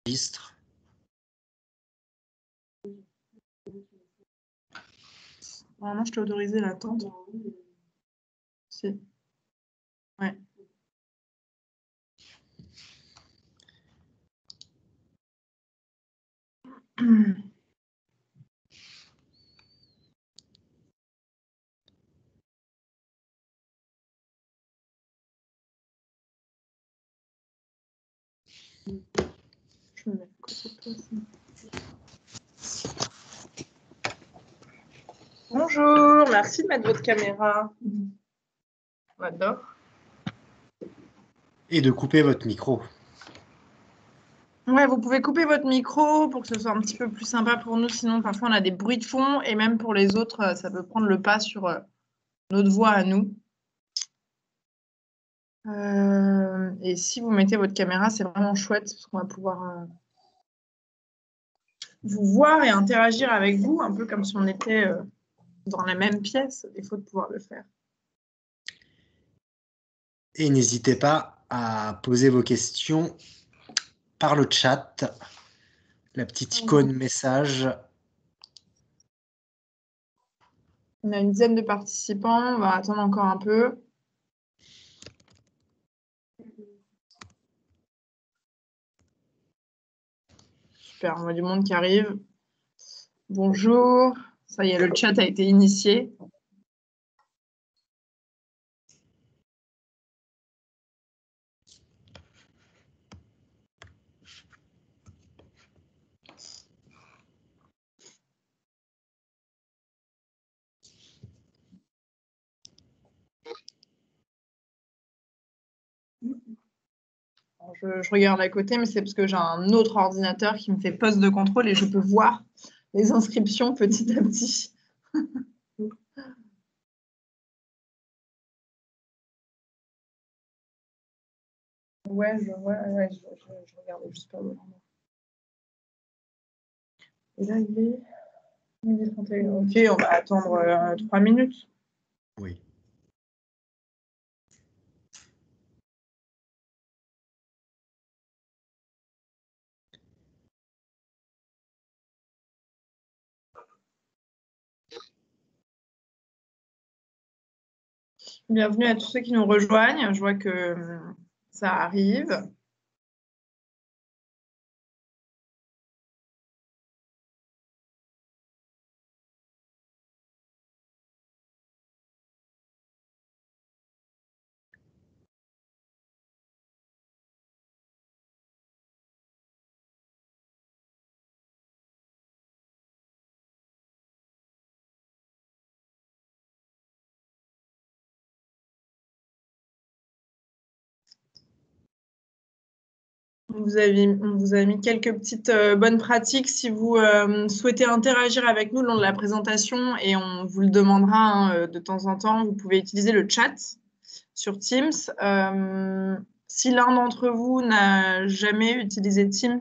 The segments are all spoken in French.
Enregistre. Normalement, je t'ai autorisé l'attente. Si. Ouais. Je me mets à côté de toi aussi. Bonjour, merci de mettre votre caméra. On adore. Et de couper votre micro. Ouais, vous pouvez couper votre micro pour que ce soit un petit peu plus sympa pour nous. Sinon, parfois, on a des bruits de fond et même pour les autres, ça peut prendre le pas sur notre voix à nous. Et si vous mettez votre caméra, c'est vraiment chouette parce qu'on va pouvoir vous voir et interagir avec vous, un peu comme si on était dans la même pièce. Il faut pouvoir le faire. Et n'hésitez pas à poser vos questions par le chat. La petite icône message. On a une dizaine de participants. On va attendre encore un peu. Super, on a du monde qui arrive. Bonjour. Ça y est, le chat a été initié. Je regarde à côté, mais c'est parce que j'ai un autre ordinateur qui me fait poste de contrôle et je peux voir les inscriptions petit à petit. Ouais, je regardais juste pas. Et là, il est 12h31. Ok, on va attendre 3 minutes. Oui. Bienvenue à tous ceux qui nous rejoignent. Je vois que ça arrive. On vous a mis quelques petites bonnes pratiques si vous souhaitez interagir avec nous le long de la présentation et on vous le demandera de temps en temps. Vous pouvez utiliser le chat sur Teams. Si l'un d'entre vous n'a jamais utilisé Teams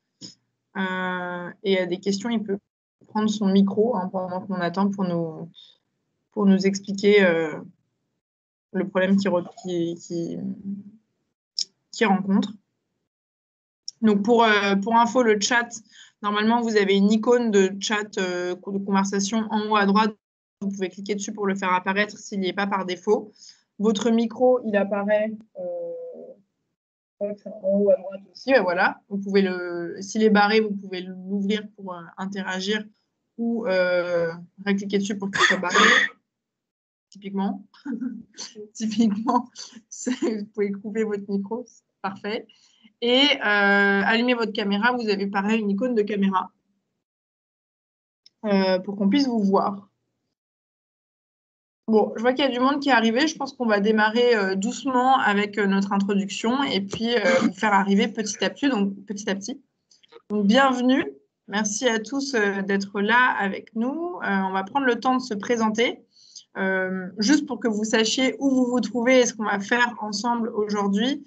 et a des questions, il peut prendre son micro pendant qu'on attend pour nous expliquer le problème qu'il rencontre. Donc, pour info, le chat, normalement, vous avez une icône de chat de conversation en haut à droite. Vous pouvez cliquer dessus pour le faire apparaître s'il n'y est pas par défaut. Votre micro, il apparaît en haut à droite aussi. Voilà. Vous pouvez s'il est barré, vous pouvez l'ouvrir pour interagir ou cliquer dessus pour qu'il soit barré. Typiquement. Typiquement, vous pouvez couper votre micro. C'est parfait. Et allumez votre caméra, vous avez pareil une icône de caméra pour qu'on puisse vous voir. Bon, je vois qu'il y a du monde qui est arrivé. Je pense qu'on va démarrer doucement avec notre introduction et puis vous faire arriver petit à petit. Donc, bienvenue. Merci à tous d'être là avec nous. On va prendre le temps de se présenter. Juste pour que vous sachiez où vous vous trouvez et ce qu'on va faire ensemble aujourd'hui.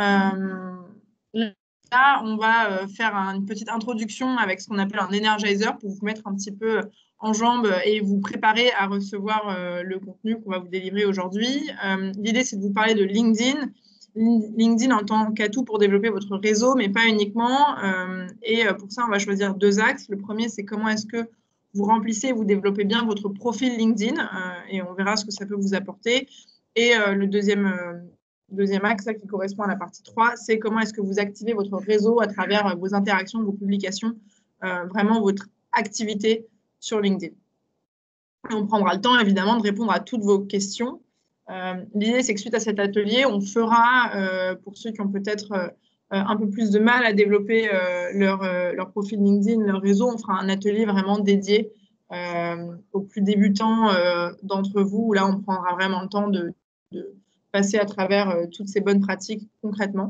Là, on va faire une petite introduction avec ce qu'on appelle un energizer pour vous mettre un petit peu en jambes et vous préparer à recevoir le contenu qu'on va vous délivrer aujourd'hui. L'idée, c'est de vous parler de LinkedIn LinkedIn en tant qu'atout pour développer votre réseau, mais pas uniquement. Et pour ça, on va choisir 2 axes. Le premier, c'est comment est-ce que vous remplissez et vous développez bien votre profil LinkedIn, et on verra ce que ça peut vous apporter. Et le deuxième axe, là, qui correspond à la partie 3, c'est comment est-ce que vous activez votre réseau à travers vos interactions, vos publications, vraiment votre activité sur LinkedIn. Et on prendra le temps, évidemment, de répondre à toutes vos questions. L'idée, c'est que suite à cet atelier, on fera, pour ceux qui ont peut-être un peu plus de mal à développer leur profil LinkedIn, leur réseau, on fera un atelier vraiment dédié aux plus débutants d'entre vous, où là, on prendra vraiment le temps de passer à travers toutes ces bonnes pratiques concrètement.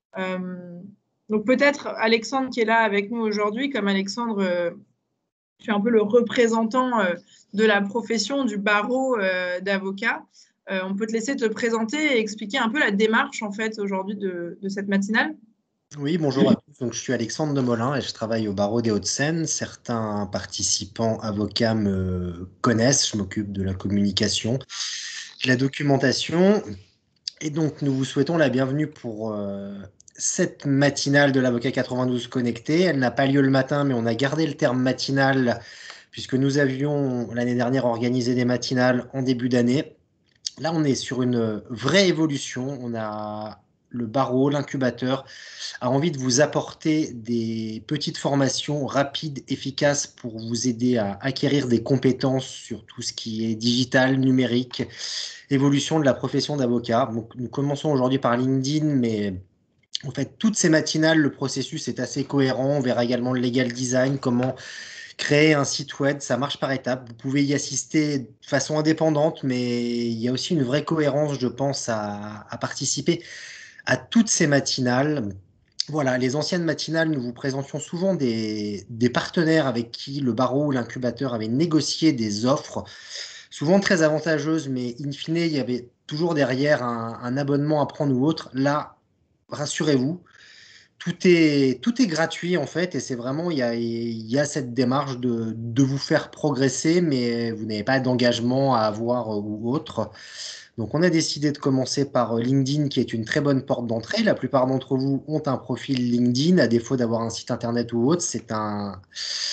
Donc peut-être Alexandre qui est là avec nous aujourd'hui, comme Alexandre, je suis un peu le représentant de la profession du barreau d'avocat. On peut te laisser te présenter et expliquer un peu la démarche en fait aujourd'hui de cette matinale. Oui, bonjour à tous. Donc, je suis Alexandre Demolin et je travaille au barreau des Hauts-de-Seine. Certains participants avocats me connaissent. Je m'occupe de la communication, de la documentation. Et donc, nous vous souhaitons la bienvenue pour cette matinale de l'avocat 92 connecté. Elle n'a pas lieu le matin, mais on a gardé le terme matinale puisque nous avions l'année dernière organisé des matinales en début d'année. Là, on est sur une vraie évolution. On a le barreau, l'incubateur, a envie de vous apporter des petites formations rapides, efficaces pour vous aider à acquérir des compétences sur tout ce qui est digital, numérique, évolution de la profession d'avocat. Donc, nous commençons aujourd'hui par LinkedIn, mais en fait, toutes ces matinales, le processus est assez cohérent. On verra également le legal design, comment créer un site web, ça marche par étapes. Vous pouvez y assister de façon indépendante, mais il y a aussi une vraie cohérence, je pense, à participer à toutes ces matinales. Voilà, les anciennes matinales, nous vous présentions souvent des partenaires avec qui le barreau ou l'incubateur avait négocié des offres, souvent très avantageuses, mais in fine, il y avait toujours derrière un abonnement à prendre ou autre. Là, rassurez-vous, tout est gratuit en fait, et c'est vraiment, il y a cette démarche de vous faire progresser, mais vous n'avez pas d'engagement à avoir ou autre. Donc on a décidé de commencer par LinkedIn, qui est une très bonne porte d'entrée. La plupart d'entre vous ont un profil LinkedIn, à défaut d'avoir un site internet ou autre. C'est un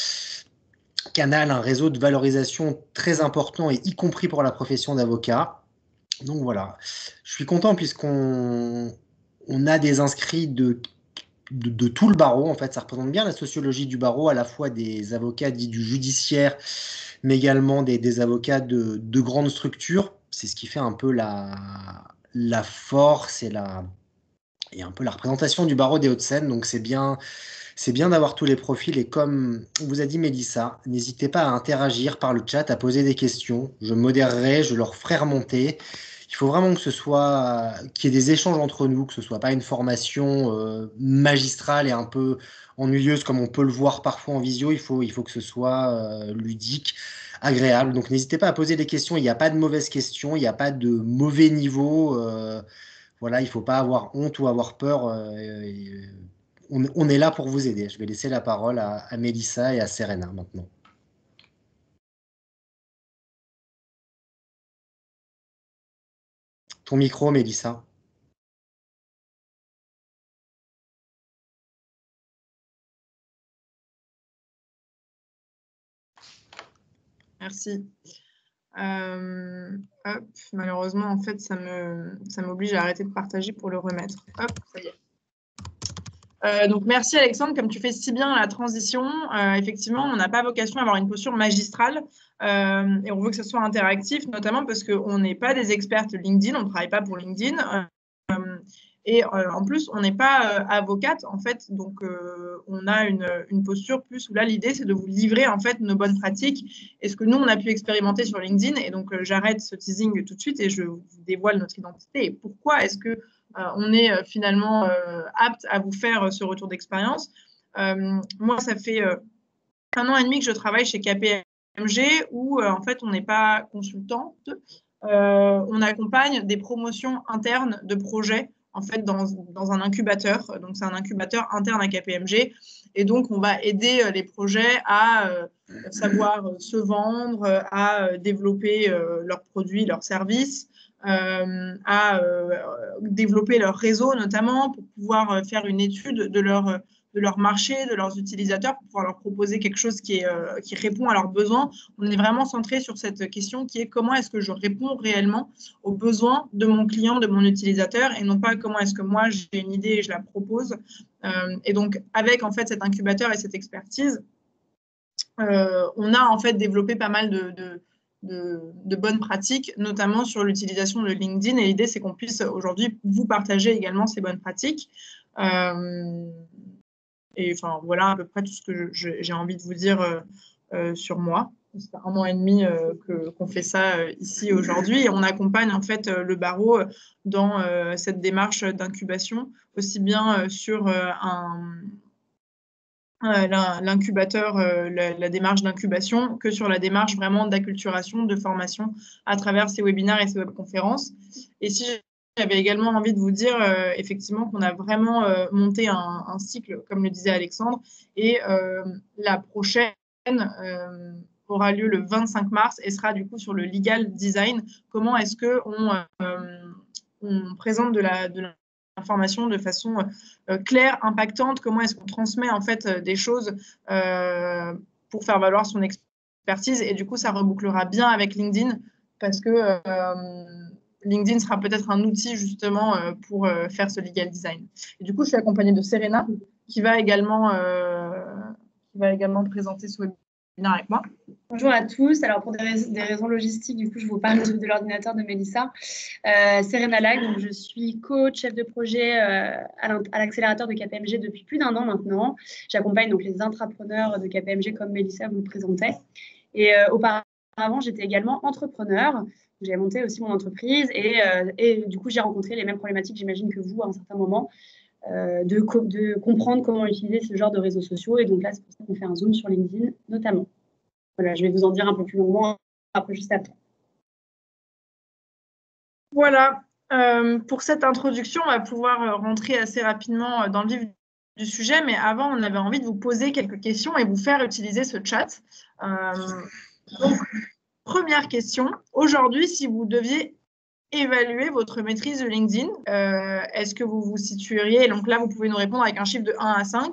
canal, un réseau de valorisation très important, et y compris pour la profession d'avocat. Donc voilà, je suis content puisqu'on a des inscrits de tout le barreau. En fait, ça représente bien la sociologie du barreau, à la fois des avocats dits du judiciaire, mais également des avocats de grandes structures. C'est ce qui fait un peu la force et un peu la représentation du barreau des Hauts-de-Seine. Donc c'est bien d'avoir tous les profils. Et comme vous a dit Mélissa, n'hésitez pas à interagir par le chat, à poser des questions. Je modérerai, je leur ferai remonter. Il faut vraiment que ce soit, qu'il y ait des échanges entre nous, que ce soit pas une formation magistrale et un peu ennuyeuse comme on peut le voir parfois en visio. Il faut que ce soit ludique, agréable. Donc n'hésitez pas à poser des questions. Il n'y a pas de mauvaises questions, il n'y a pas de mauvais niveau. Voilà, il ne faut pas avoir honte ou avoir peur. On est là pour vous aider. Je vais laisser la parole à Mélissa et à Serena maintenant. Ton micro, Mélissa. Merci. Hop, malheureusement, en fait, ça m'oblige à arrêter de partager pour le remettre. Hop, ça y est. Donc, merci Alexandre, comme tu fais si bien la transition. Effectivement, on n'a pas vocation à avoir une posture magistrale et on veut que ce soit interactif, notamment parce qu'on n'est pas des experts LinkedIn, on ne travaille pas pour LinkedIn. Et en plus, on n'est pas avocate, en fait, donc on a une posture plus où là, l'idée, c'est de vous livrer, en fait, nos bonnes pratiques et ce que nous, on a pu expérimenter sur LinkedIn. Et donc, j'arrête ce teasing tout de suite et je vous dévoile notre identité. Et pourquoi est-ce que on est finalement apte à vous faire ce retour d'expérience. Moi, ça fait 1 an et demi que je travaille chez KPMG où, en fait, on n'est pas consultante. On accompagne des promotions internes de projets en fait, dans un incubateur. Donc, c'est un incubateur interne à KPMG. Et donc, on va aider les projets à savoir se vendre, à développer leurs produits, leurs services, à développer leur réseau notamment pour pouvoir faire une étude de leur marché, de leurs utilisateurs, pour pouvoir leur proposer quelque chose qui répond à leurs besoins. On est vraiment centré sur cette question qui est comment est-ce que je réponds réellement aux besoins de mon client, de mon utilisateur, et non pas comment est-ce que moi j'ai une idée et je la propose. Et donc avec en fait cet incubateur et cette expertise, on a en fait développé pas mal de bonnes pratiques, notamment sur l'utilisation de LinkedIn. Et l'idée, c'est qu'on puisse aujourd'hui vous partager également ces bonnes pratiques. Et enfin, voilà à peu près tout ce que j'ai envie de vous dire sur moi. C'est 1 an et demi qu'on fait ça ici aujourd'hui. Et on accompagne en fait le barreau dans cette démarche d'incubation, aussi bien sur l'incubateur, la démarche d'incubation, que sur la démarche vraiment d'acculturation, de formation à travers ces webinaires et ces webconférences. Et si j'avais également envie de vous dire effectivement qu'on a vraiment monté un cycle, comme le disait Alexandre, et la prochaine aura lieu le 25 mars et sera du coup sur le legal design. Comment est-ce qu'on on présente de l'information de façon claire, impactante, comment est-ce qu'on transmet en fait des choses pour faire valoir son expertise, et du coup ça rebouclera bien avec LinkedIn parce que LinkedIn sera peut-être un outil justement pour faire ce legal design. Et du coup je suis accompagnée de Serena qui va également présenter ce webinaire avec moi. Bonjour à tous. Alors, pour des raisons logistiques, du coup, je vous parle de l'ordinateur de Mélissa. Serena Lag, donc je suis coach, chef de projet à l'accélérateur de KPMG depuis plus d'1 an maintenant. J'accompagne donc les intrapreneurs de KPMG comme Mélissa vous le présentait. Et auparavant, j'étais également entrepreneur. J'ai monté aussi mon entreprise et du coup, j'ai rencontré les mêmes problématiques, j'imagine, que vous à un certain moment. De comprendre comment utiliser ce genre de réseaux sociaux. Et donc là, c'est pour ça qu'on fait un zoom sur LinkedIn notamment. Voilà, je vais vous en dire un peu plus longuement après, juste après. Voilà, pour cette introduction, on va pouvoir rentrer assez rapidement dans le vif du sujet, mais avant, on avait envie de vous poser quelques questions et vous faire utiliser ce chat. Donc, première question, aujourd'hui, si vous deviez évaluer votre maîtrise de LinkedIn, est-ce que vous vous situeriez, donc là, vous pouvez nous répondre avec un chiffre de 1 à 5.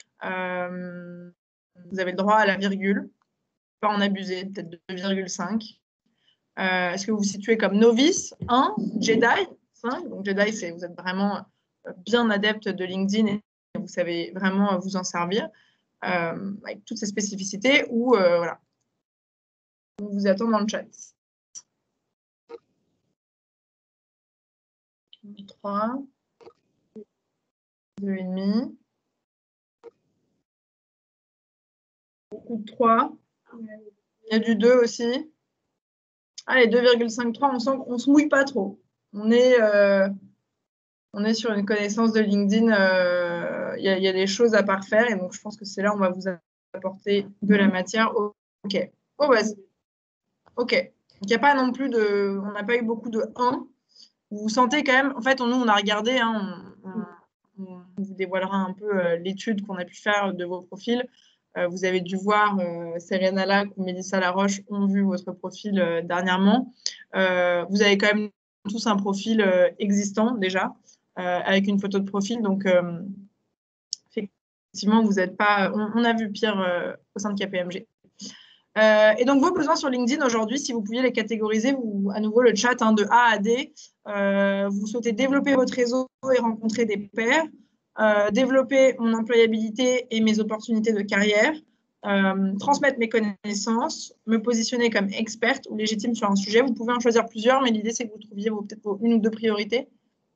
Vous avez le droit à la virgule, pas en abuser, peut-être 2,5. Est-ce que vous vous situez comme novice 1, Jedi 5? Donc Jedi, c'est vous êtes vraiment bien adepte de LinkedIn et vous savez vraiment vous en servir avec toutes ces spécificités, ou voilà. On vous attend dans le chat. 3, 2,5. Beaucoup de 3. Il y a du 2 aussi. Allez, 2,53, on sent qu'on ne se mouille pas trop. On est sur une connaissance de LinkedIn. Il y a des choses à parfaire, et donc je pense que c'est là où on va vous apporter de la matière. Ok. Oh, bah, ok. Il n'y a pas non plus de... On n'a pas eu beaucoup de 1. Vous vous sentez quand même... En fait, nous, on a regardé, hein, on vous dévoilera un peu l'étude qu'on a pu faire de vos profils. Vous avez dû voir Serena Lac ou Mélissa Laroche ont vu votre profil dernièrement. Vous avez quand même tous un profil existant déjà, avec une photo de profil. Donc, effectivement, vous n'êtes pas... On a vu pire au sein de KPMG. Et donc, vos besoins sur LinkedIn aujourd'hui, si vous pouviez les catégoriser, à nouveau le chat de A à D, vous souhaitez développer votre réseau et rencontrer des pairs, développer mon employabilité et mes opportunités de carrière, transmettre mes connaissances, me positionner comme experte ou légitime sur un sujet. Vous pouvez en choisir plusieurs, mais l'idée, c'est que vous trouviez peut-être 1 ou 2 priorités.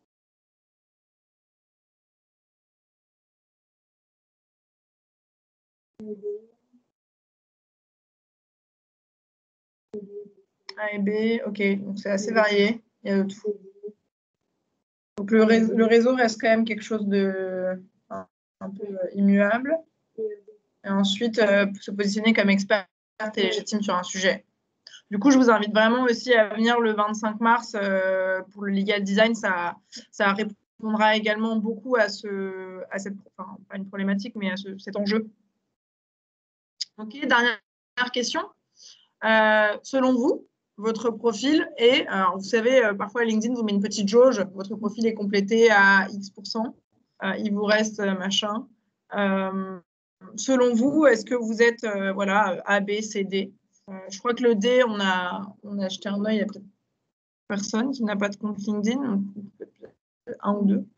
A et B, ok, donc c'est assez varié. Il y a de tout. Donc le réseau reste quand même quelque chose de un peu immuable. Et ensuite, se positionner comme experte et légitime sur un sujet. Du coup, je vous invite vraiment aussi à venir le 25 mars pour le legal design. Ça répondra également beaucoup à cette, enfin, pas une problématique, mais à cet enjeu. Ok, dernière question. Selon vous, votre profil et, alors, vous savez, parfois LinkedIn vous met une petite jauge, votre profil est complété à X%, il vous reste machin. Selon vous, est-ce que vous êtes voilà, A, B, C, D? Je crois que le D, on a jeté un œil, il y a peut-être personne qui n'a pas de compte LinkedIn, un ou deux.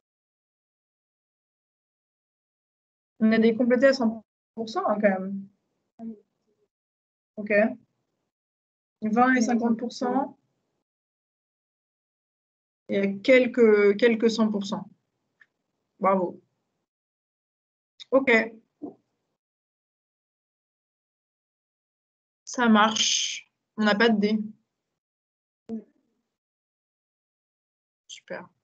On a des complétés à 100% hein, quand même. Ok. 20 et 50%. Et quelques 100%. Bravo. Ok. Ça marche. On n'a pas de dé. Super.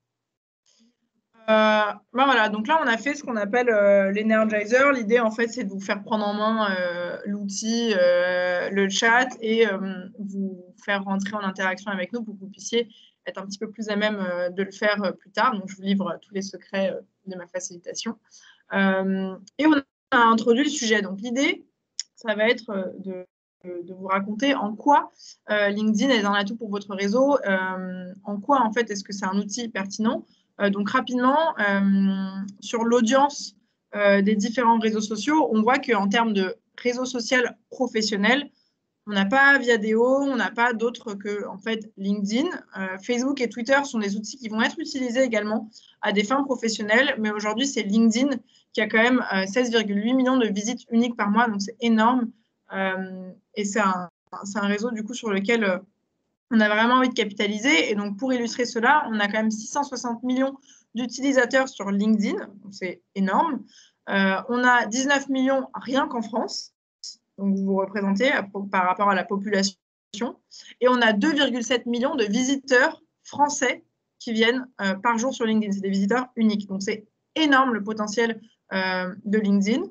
Voilà, donc là, on a fait ce qu'on appelle l'Energizer. L'idée, en fait, c'est de vous faire prendre en main l'outil, le chat et vous faire rentrer en interaction avec nous pour que vous puissiez être un petit peu plus à même de le faire plus tard. Donc, je vous livre tous les secrets de ma facilitation. Et on a introduit le sujet. Donc, l'idée, ça va être de vous raconter en quoi LinkedIn est un atout pour votre réseau, en quoi, en fait, est-ce que c'est un outil pertinent. Donc, rapidement, sur l'audience des différents réseaux sociaux, on voit qu'en termes de réseau social professionnel, on n'a pas Viadeo, on n'a pas d'autres que en fait, LinkedIn. Facebook et Twitter sont des outils qui vont être utilisés également à des fins professionnelles, mais aujourd'hui, c'est LinkedIn qui a quand même 16,8 millions de visites uniques par mois, donc c'est énorme. Et c'est un réseau du coup sur lequel on a vraiment envie de capitaliser. Et donc, pour illustrer cela, on a quand même 660 millions d'utilisateurs sur LinkedIn. Donc, c'est énorme. On a 19 millions rien qu'en France. Donc, vous vous représentez par rapport à la population. Et on a 2,7 millions de visiteurs français qui viennent par jour sur LinkedIn. C'est des visiteurs uniques. Donc, c'est énorme le potentiel de LinkedIn.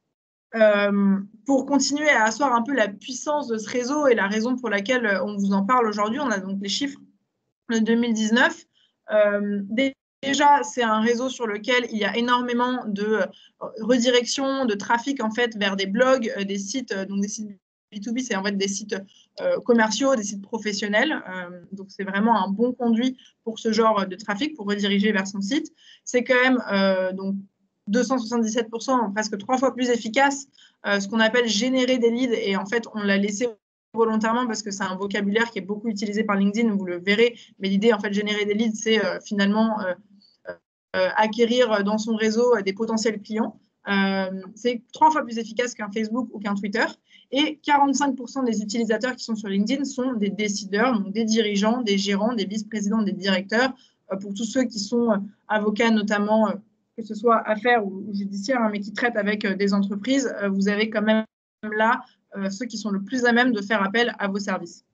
Pour continuer à asseoir un peu la puissance de ce réseau et la raison pour laquelle on vous en parle aujourd'hui, on a donc les chiffres de 2019. Déjà, c'est un réseau sur lequel il y a énormément de redirection, de trafic en fait vers des blogs, des sites, donc des sites B2B, c'est en fait des sites commerciaux, des sites professionnels. Donc, c'est vraiment un bon conduit pour ce genre de trafic, pour rediriger vers son site. C'est quand même donc 277%, presque 3 fois plus efficace, ce qu'on appelle générer des leads. Et en fait, on l'a laissé volontairement parce que c'est un vocabulaire qui est beaucoup utilisé par LinkedIn, vous le verrez. Mais l'idée, en fait, générer des leads, c'est finalement acquérir dans son réseau des potentiels clients. C'est 3 fois plus efficace qu'un Facebook ou qu'un Twitter. Et 45% des utilisateurs qui sont sur LinkedIn sont des décideurs, donc des dirigeants, des gérants, des vice-présidents, des directeurs. Pour tous ceux qui sont avocats, notamment, que ce soit affaires ou judiciaires, hein, mais qui traitent avec des entreprises, vous avez quand même là ceux qui sont le plus à même de faire appel à vos services.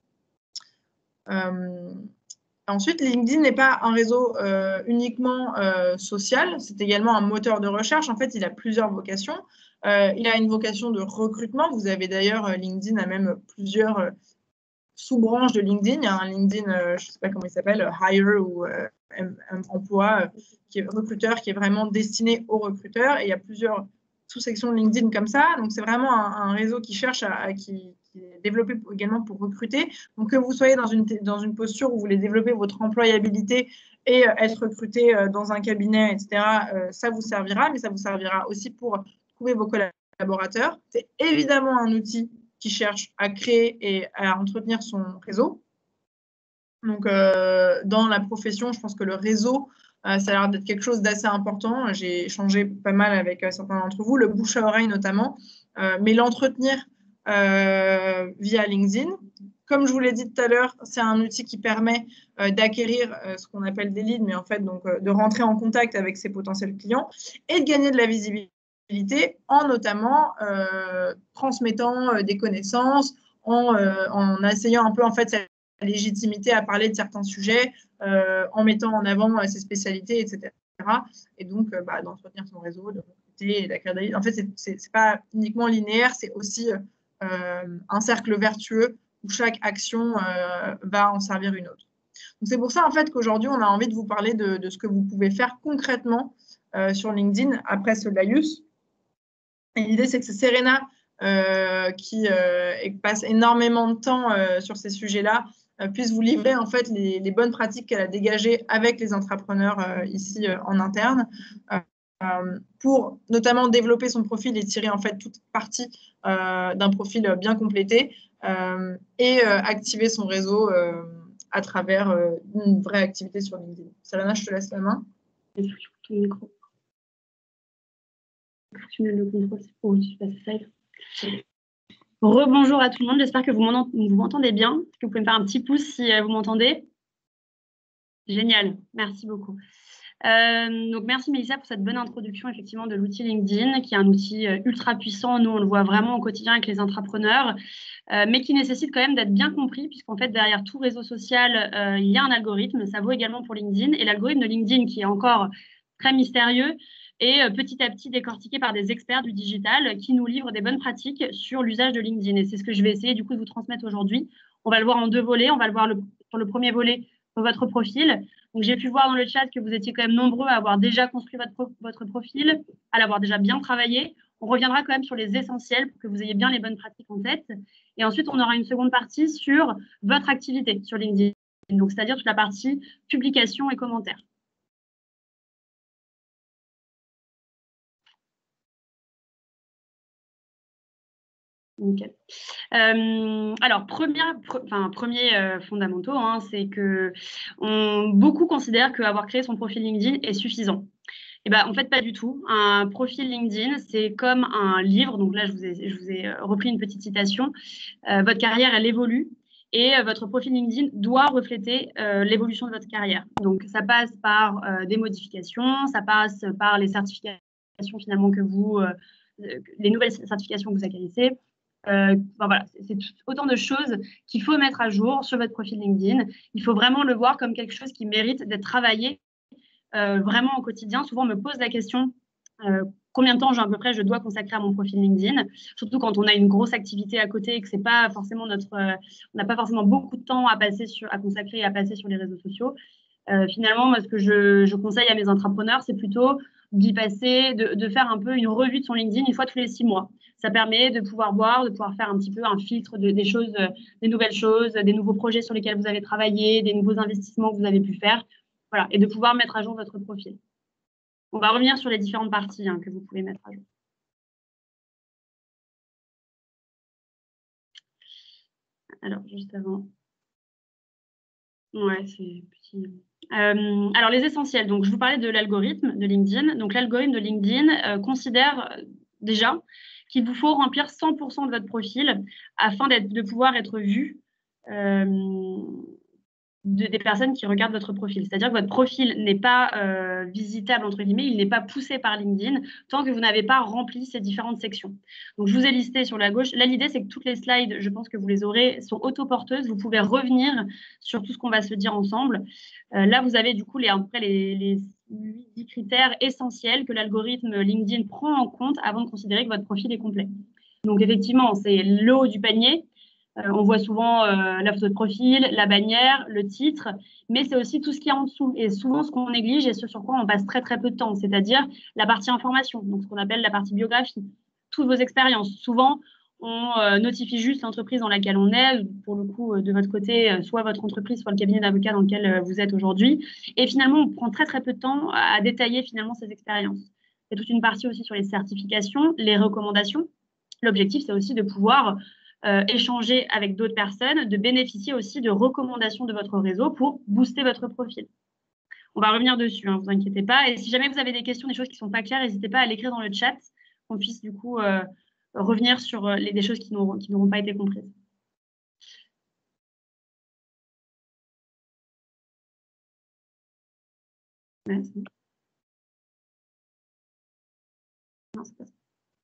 Ensuite, LinkedIn n'est pas un réseau uniquement social, c'est également un moteur de recherche. En fait, il a plusieurs vocations. Il a une vocation de recrutement. Vous avez d'ailleurs, LinkedIn a même plusieurs sous-branches de LinkedIn. Il y a un LinkedIn, je ne sais pas comment il s'appelle, Hire ou Emploi, qui est recruteur, qui est vraiment destiné aux recruteurs. Et il y a plusieurs sous-sections de LinkedIn comme ça. Donc, c'est vraiment un réseau qui cherche qui est développé également pour recruter. Donc, que vous soyez dans une posture où vous voulez développer votre employabilité et être recruté dans un cabinet, etc., ça vous servira, mais ça vous servira aussi pour trouver vos collaborateurs. C'est évidemment un outil qui cherche à créer et à entretenir son réseau. Donc, dans la profession, je pense que le réseau, ça a l'air d'être quelque chose d'assez important. J'ai échangé pas mal avec certains d'entre vous, le bouche à oreille notamment, mais l'entretenir via LinkedIn. Comme je vous l'ai dit tout à l'heure, c'est un outil qui permet d'acquérir ce qu'on appelle des leads, mais en fait, donc, de rentrer en contact avec ses potentiels clients et de gagner de la visibilité en notamment transmettant des connaissances, en essayant un peu en fait cette légitimité à parler de certains sujets, en mettant en avant ses spécialités, etc. Et donc, d'entretenir son réseau, de recruter et d'acquérir des leads. En fait, ce n'est pas uniquement linéaire, c'est aussi un cercle vertueux où chaque action va en servir une autre. Donc, c'est pour ça en fait qu'aujourd'hui, on a envie de vous parler de ce que vous pouvez faire concrètement sur LinkedIn après ce laïus. Et l'idée, c'est que c'est Serena qui passe énormément de temps sur ces sujets-là puisse vous livrer en fait les bonnes pratiques qu'elle a dégagées avec les entrepreneurs ici en interne, pour notamment développer son profil et tirer en fait toute partie d'un profil bien complété et activer son réseau à travers une vraie activité sur LinkedIn. Salana, je te laisse la main. Ton micro. Le contrôle, c'est pour que tu passes ça. Rebonjour à tout le monde, j'espère que vous m'entendez bien. Est-ce que vous pouvez me faire un petit pouce si vous m'entendez? Génial, merci beaucoup. Donc merci Mélissa pour cette bonne introduction effectivement de l'outil LinkedIn, qui est un outil ultra puissant. Nous, on le voit vraiment au quotidien avec les entrepreneurs, mais qui nécessite quand même d'être bien compris, puisqu'en fait, derrière tout réseau social, il y a un algorithme. Ça vaut également pour LinkedIn. Et l'algorithme de LinkedIn, qui est encore très mystérieux, et petit à petit décortiqué par des experts du digital qui nous livrent des bonnes pratiques sur l'usage de LinkedIn. Et c'est ce que je vais essayer du coup de vous transmettre aujourd'hui. On va le voir en 2 volets. On va le voir sur le premier volet, sur votre profil. Donc, j'ai pu voir dans le chat que vous étiez quand même nombreux à avoir déjà construit votre profil, à l'avoir déjà bien travaillé. On reviendra quand même sur les essentiels pour que vous ayez bien les bonnes pratiques en tête. Et ensuite, on aura une seconde partie sur votre activité sur LinkedIn, donc c'est-à-dire toute la partie publication et commentaires. Nickel. Alors, premier fondamentaux, hein, c'est que beaucoup considèrent qu'avoir créé son profil LinkedIn est suffisant. Et ben, en fait, pas du tout. Un profil LinkedIn, c'est comme un livre. Donc là, je vous ai repris une petite citation. Votre carrière, elle évolue et votre profil LinkedIn doit refléter l'évolution de votre carrière. Donc, ça passe par des modifications, ça passe par les certifications finalement les nouvelles certifications que vous acquérissez. Voilà, c'est autant de choses qu'il faut mettre à jour sur votre profil LinkedIn. Il faut vraiment le voir comme quelque chose qui mérite d'être travaillé vraiment au quotidien. Souvent, on me pose la question combien de temps à peu près je dois consacrer à mon profil LinkedIn, surtout quand on a une grosse activité à côté et que c'est pas forcément on n'a pas forcément beaucoup de temps à consacrer et à passer sur les réseaux sociaux. Finalement, moi, ce que je conseille à mes entrepreneurs, c'est plutôt d'y passer, de faire un peu une revue de son LinkedIn une fois tous les 6 mois. Ça permet de pouvoir voir, de pouvoir faire un petit peu un filtre des choses, des nouvelles choses, des nouveaux projets sur lesquels vous avez travaillé, des nouveaux investissements que vous avez pu faire. Voilà, et de pouvoir mettre à jour votre profil. On va revenir sur les différentes parties que vous pouvez mettre à jour. Alors, juste avant. Ouais, c'est petit. Alors, les essentiels. Donc, je vous parlais de l'algorithme de LinkedIn. Donc, l'algorithme de LinkedIn considère déjà qu'il vous faut remplir 100% de votre profil afin de pouvoir être vu des personnes qui regardent votre profil. C'est-à-dire que votre profil n'est pas visitable, entre guillemets, il n'est pas poussé par LinkedIn tant que vous n'avez pas rempli ces différentes sections. Donc, je vous ai listé sur la gauche. Là, l'idée, c'est que toutes les slides, je pense que vous les aurez, sont autoporteuses. Vous pouvez revenir sur tout ce qu'on va se dire ensemble. Là, vous avez du coup à peu près les 10 critères essentiels que l'algorithme LinkedIn prend en compte avant de considérer que votre profil est complet. Donc, effectivement, c'est le haut du panier. On voit souvent la photo de profil, la bannière, le titre, mais c'est aussi tout ce qui est en dessous. Et souvent, ce qu'on néglige et ce sur quoi on passe très, très peu de temps, c'est-à-dire la partie information, donc ce qu'on appelle la partie biographie, toutes vos expériences. Souvent, on notifie juste l'entreprise dans laquelle on est, pour le coup, de votre côté, soit votre entreprise, soit le cabinet d'avocat dans lequel vous êtes aujourd'hui. Et finalement, on prend très, très peu de temps à détailler finalement ces expériences. Il y a toute une partie aussi sur les certifications, les recommandations. L'objectif, c'est aussi de pouvoir échanger avec d'autres personnes, de bénéficier aussi de recommandations de votre réseau pour booster votre profil. On va revenir dessus, ne vous inquiétez pas. Et si jamais vous avez des questions, des choses qui ne sont pas claires, n'hésitez pas à l'écrire dans le chat, qu'on puisse du coup revenir sur des choses qui n'auront pas été comprises. Ouais, c'est bon. Non, c'est pas ça.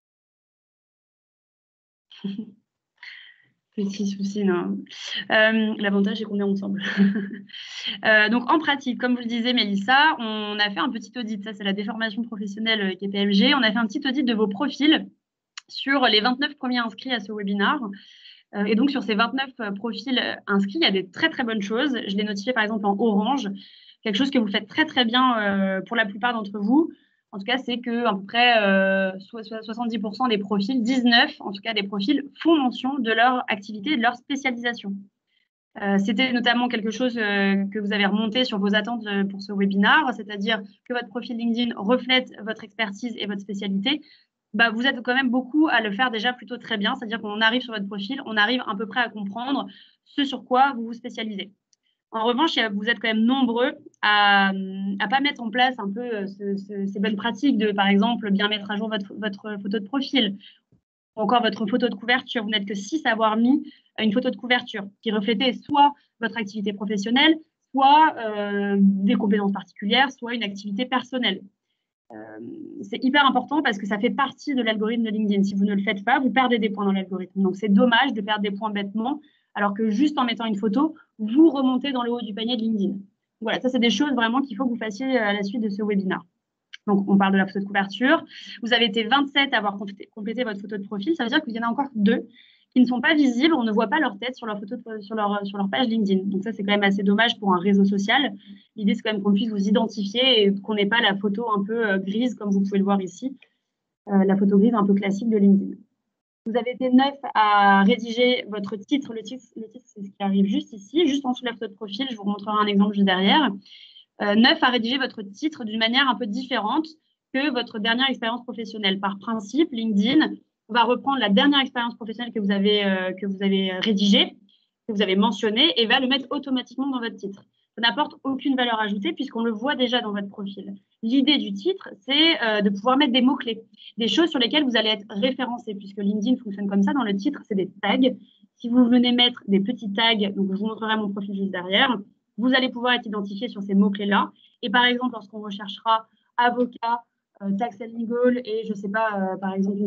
Petit souci, non. L'avantage, c'est qu'on est ensemble. Donc, en pratique, comme vous le disiez, Mélissa, on a fait un petit audit. Ça, c'est la déformation professionnelle KPMG. On a fait un petit audit de vos profils sur les 29 premiers inscrits à ce webinaire. Et donc, sur ces 29 profils inscrits, il y a des très, très bonnes choses. Je l'ai notifié, par exemple, en orange. Quelque chose que vous faites très, très bien pour la plupart d'entre vous. En tout cas, c'est qu'à peu près 70% des profils, 19 en tout cas des profils, font mention de leur activité et de leur spécialisation. C'était notamment quelque chose que vous avez remonté sur vos attentes pour ce webinaire, c'est-à-dire que votre profil LinkedIn reflète votre expertise et votre spécialité. Bah, vous êtes quand même beaucoup à le faire déjà plutôt très bien, c'est-à-dire qu'on arrive sur votre profil, on arrive à peu près à comprendre ce sur quoi vous vous spécialisez. En revanche, vous êtes quand même nombreux à ne pas mettre en place un peu ces bonnes pratiques de, par exemple, bien mettre à jour votre photo de profil, ou encore votre photo de couverture. Vous n'êtes que 6 à avoir mis une photo de couverture qui reflétait soit votre activité professionnelle, soit des compétences particulières, soit une activité personnelle. C'est hyper important parce que ça fait partie de l'algorithme de LinkedIn. Si vous ne le faites pas, vous perdez des points dans l'algorithme. Donc, c'est dommage de perdre des points bêtement, alors que juste en mettant une photo, vous remontez dans le haut du panier de LinkedIn. Voilà, ça, c'est des choses vraiment qu'il faut que vous fassiez à la suite de ce webinaire. Donc, on parle de la photo de couverture. Vous avez été 27 à avoir complété votre photo de profil. Ça veut dire qu'il y en a encore 2 qui ne sont pas visibles. On ne voit pas leur tête sur leur, sur leur page LinkedIn. Donc, ça, c'est quand même assez dommage pour un réseau social. L'idée, c'est quand même qu'on puisse vous identifier et qu'on n'ait pas la photo un peu grise, comme vous pouvez le voir ici, la photo grise un peu classique de LinkedIn. Vous avez été 9 à rédiger votre titre. Le titre, c'est ce qui arrive juste ici, juste en dessous de la photo de profil. Je vous montrerai un exemple juste derrière. 9 à rédiger votre titre d'une manière un peu différente que votre dernière expérience professionnelle. Par principe, LinkedIn va reprendre la dernière expérience professionnelle que vous avez rédigée, que vous avez mentionnée, et va le mettre automatiquement dans votre titre. Ça n'apporte aucune valeur ajoutée puisqu'on le voit déjà dans votre profil. L'idée du titre, c'est de pouvoir mettre des mots-clés, des choses sur lesquelles vous allez être référencé, puisque LinkedIn fonctionne comme ça. Dans le titre, c'est des tags. Si vous venez mettre des petits tags, donc je vous montrerai mon profil juste derrière, vous allez pouvoir être identifié sur ces mots-clés-là. Et par exemple, lorsqu'on recherchera avocat, tax and legal et je ne sais pas, par exemple,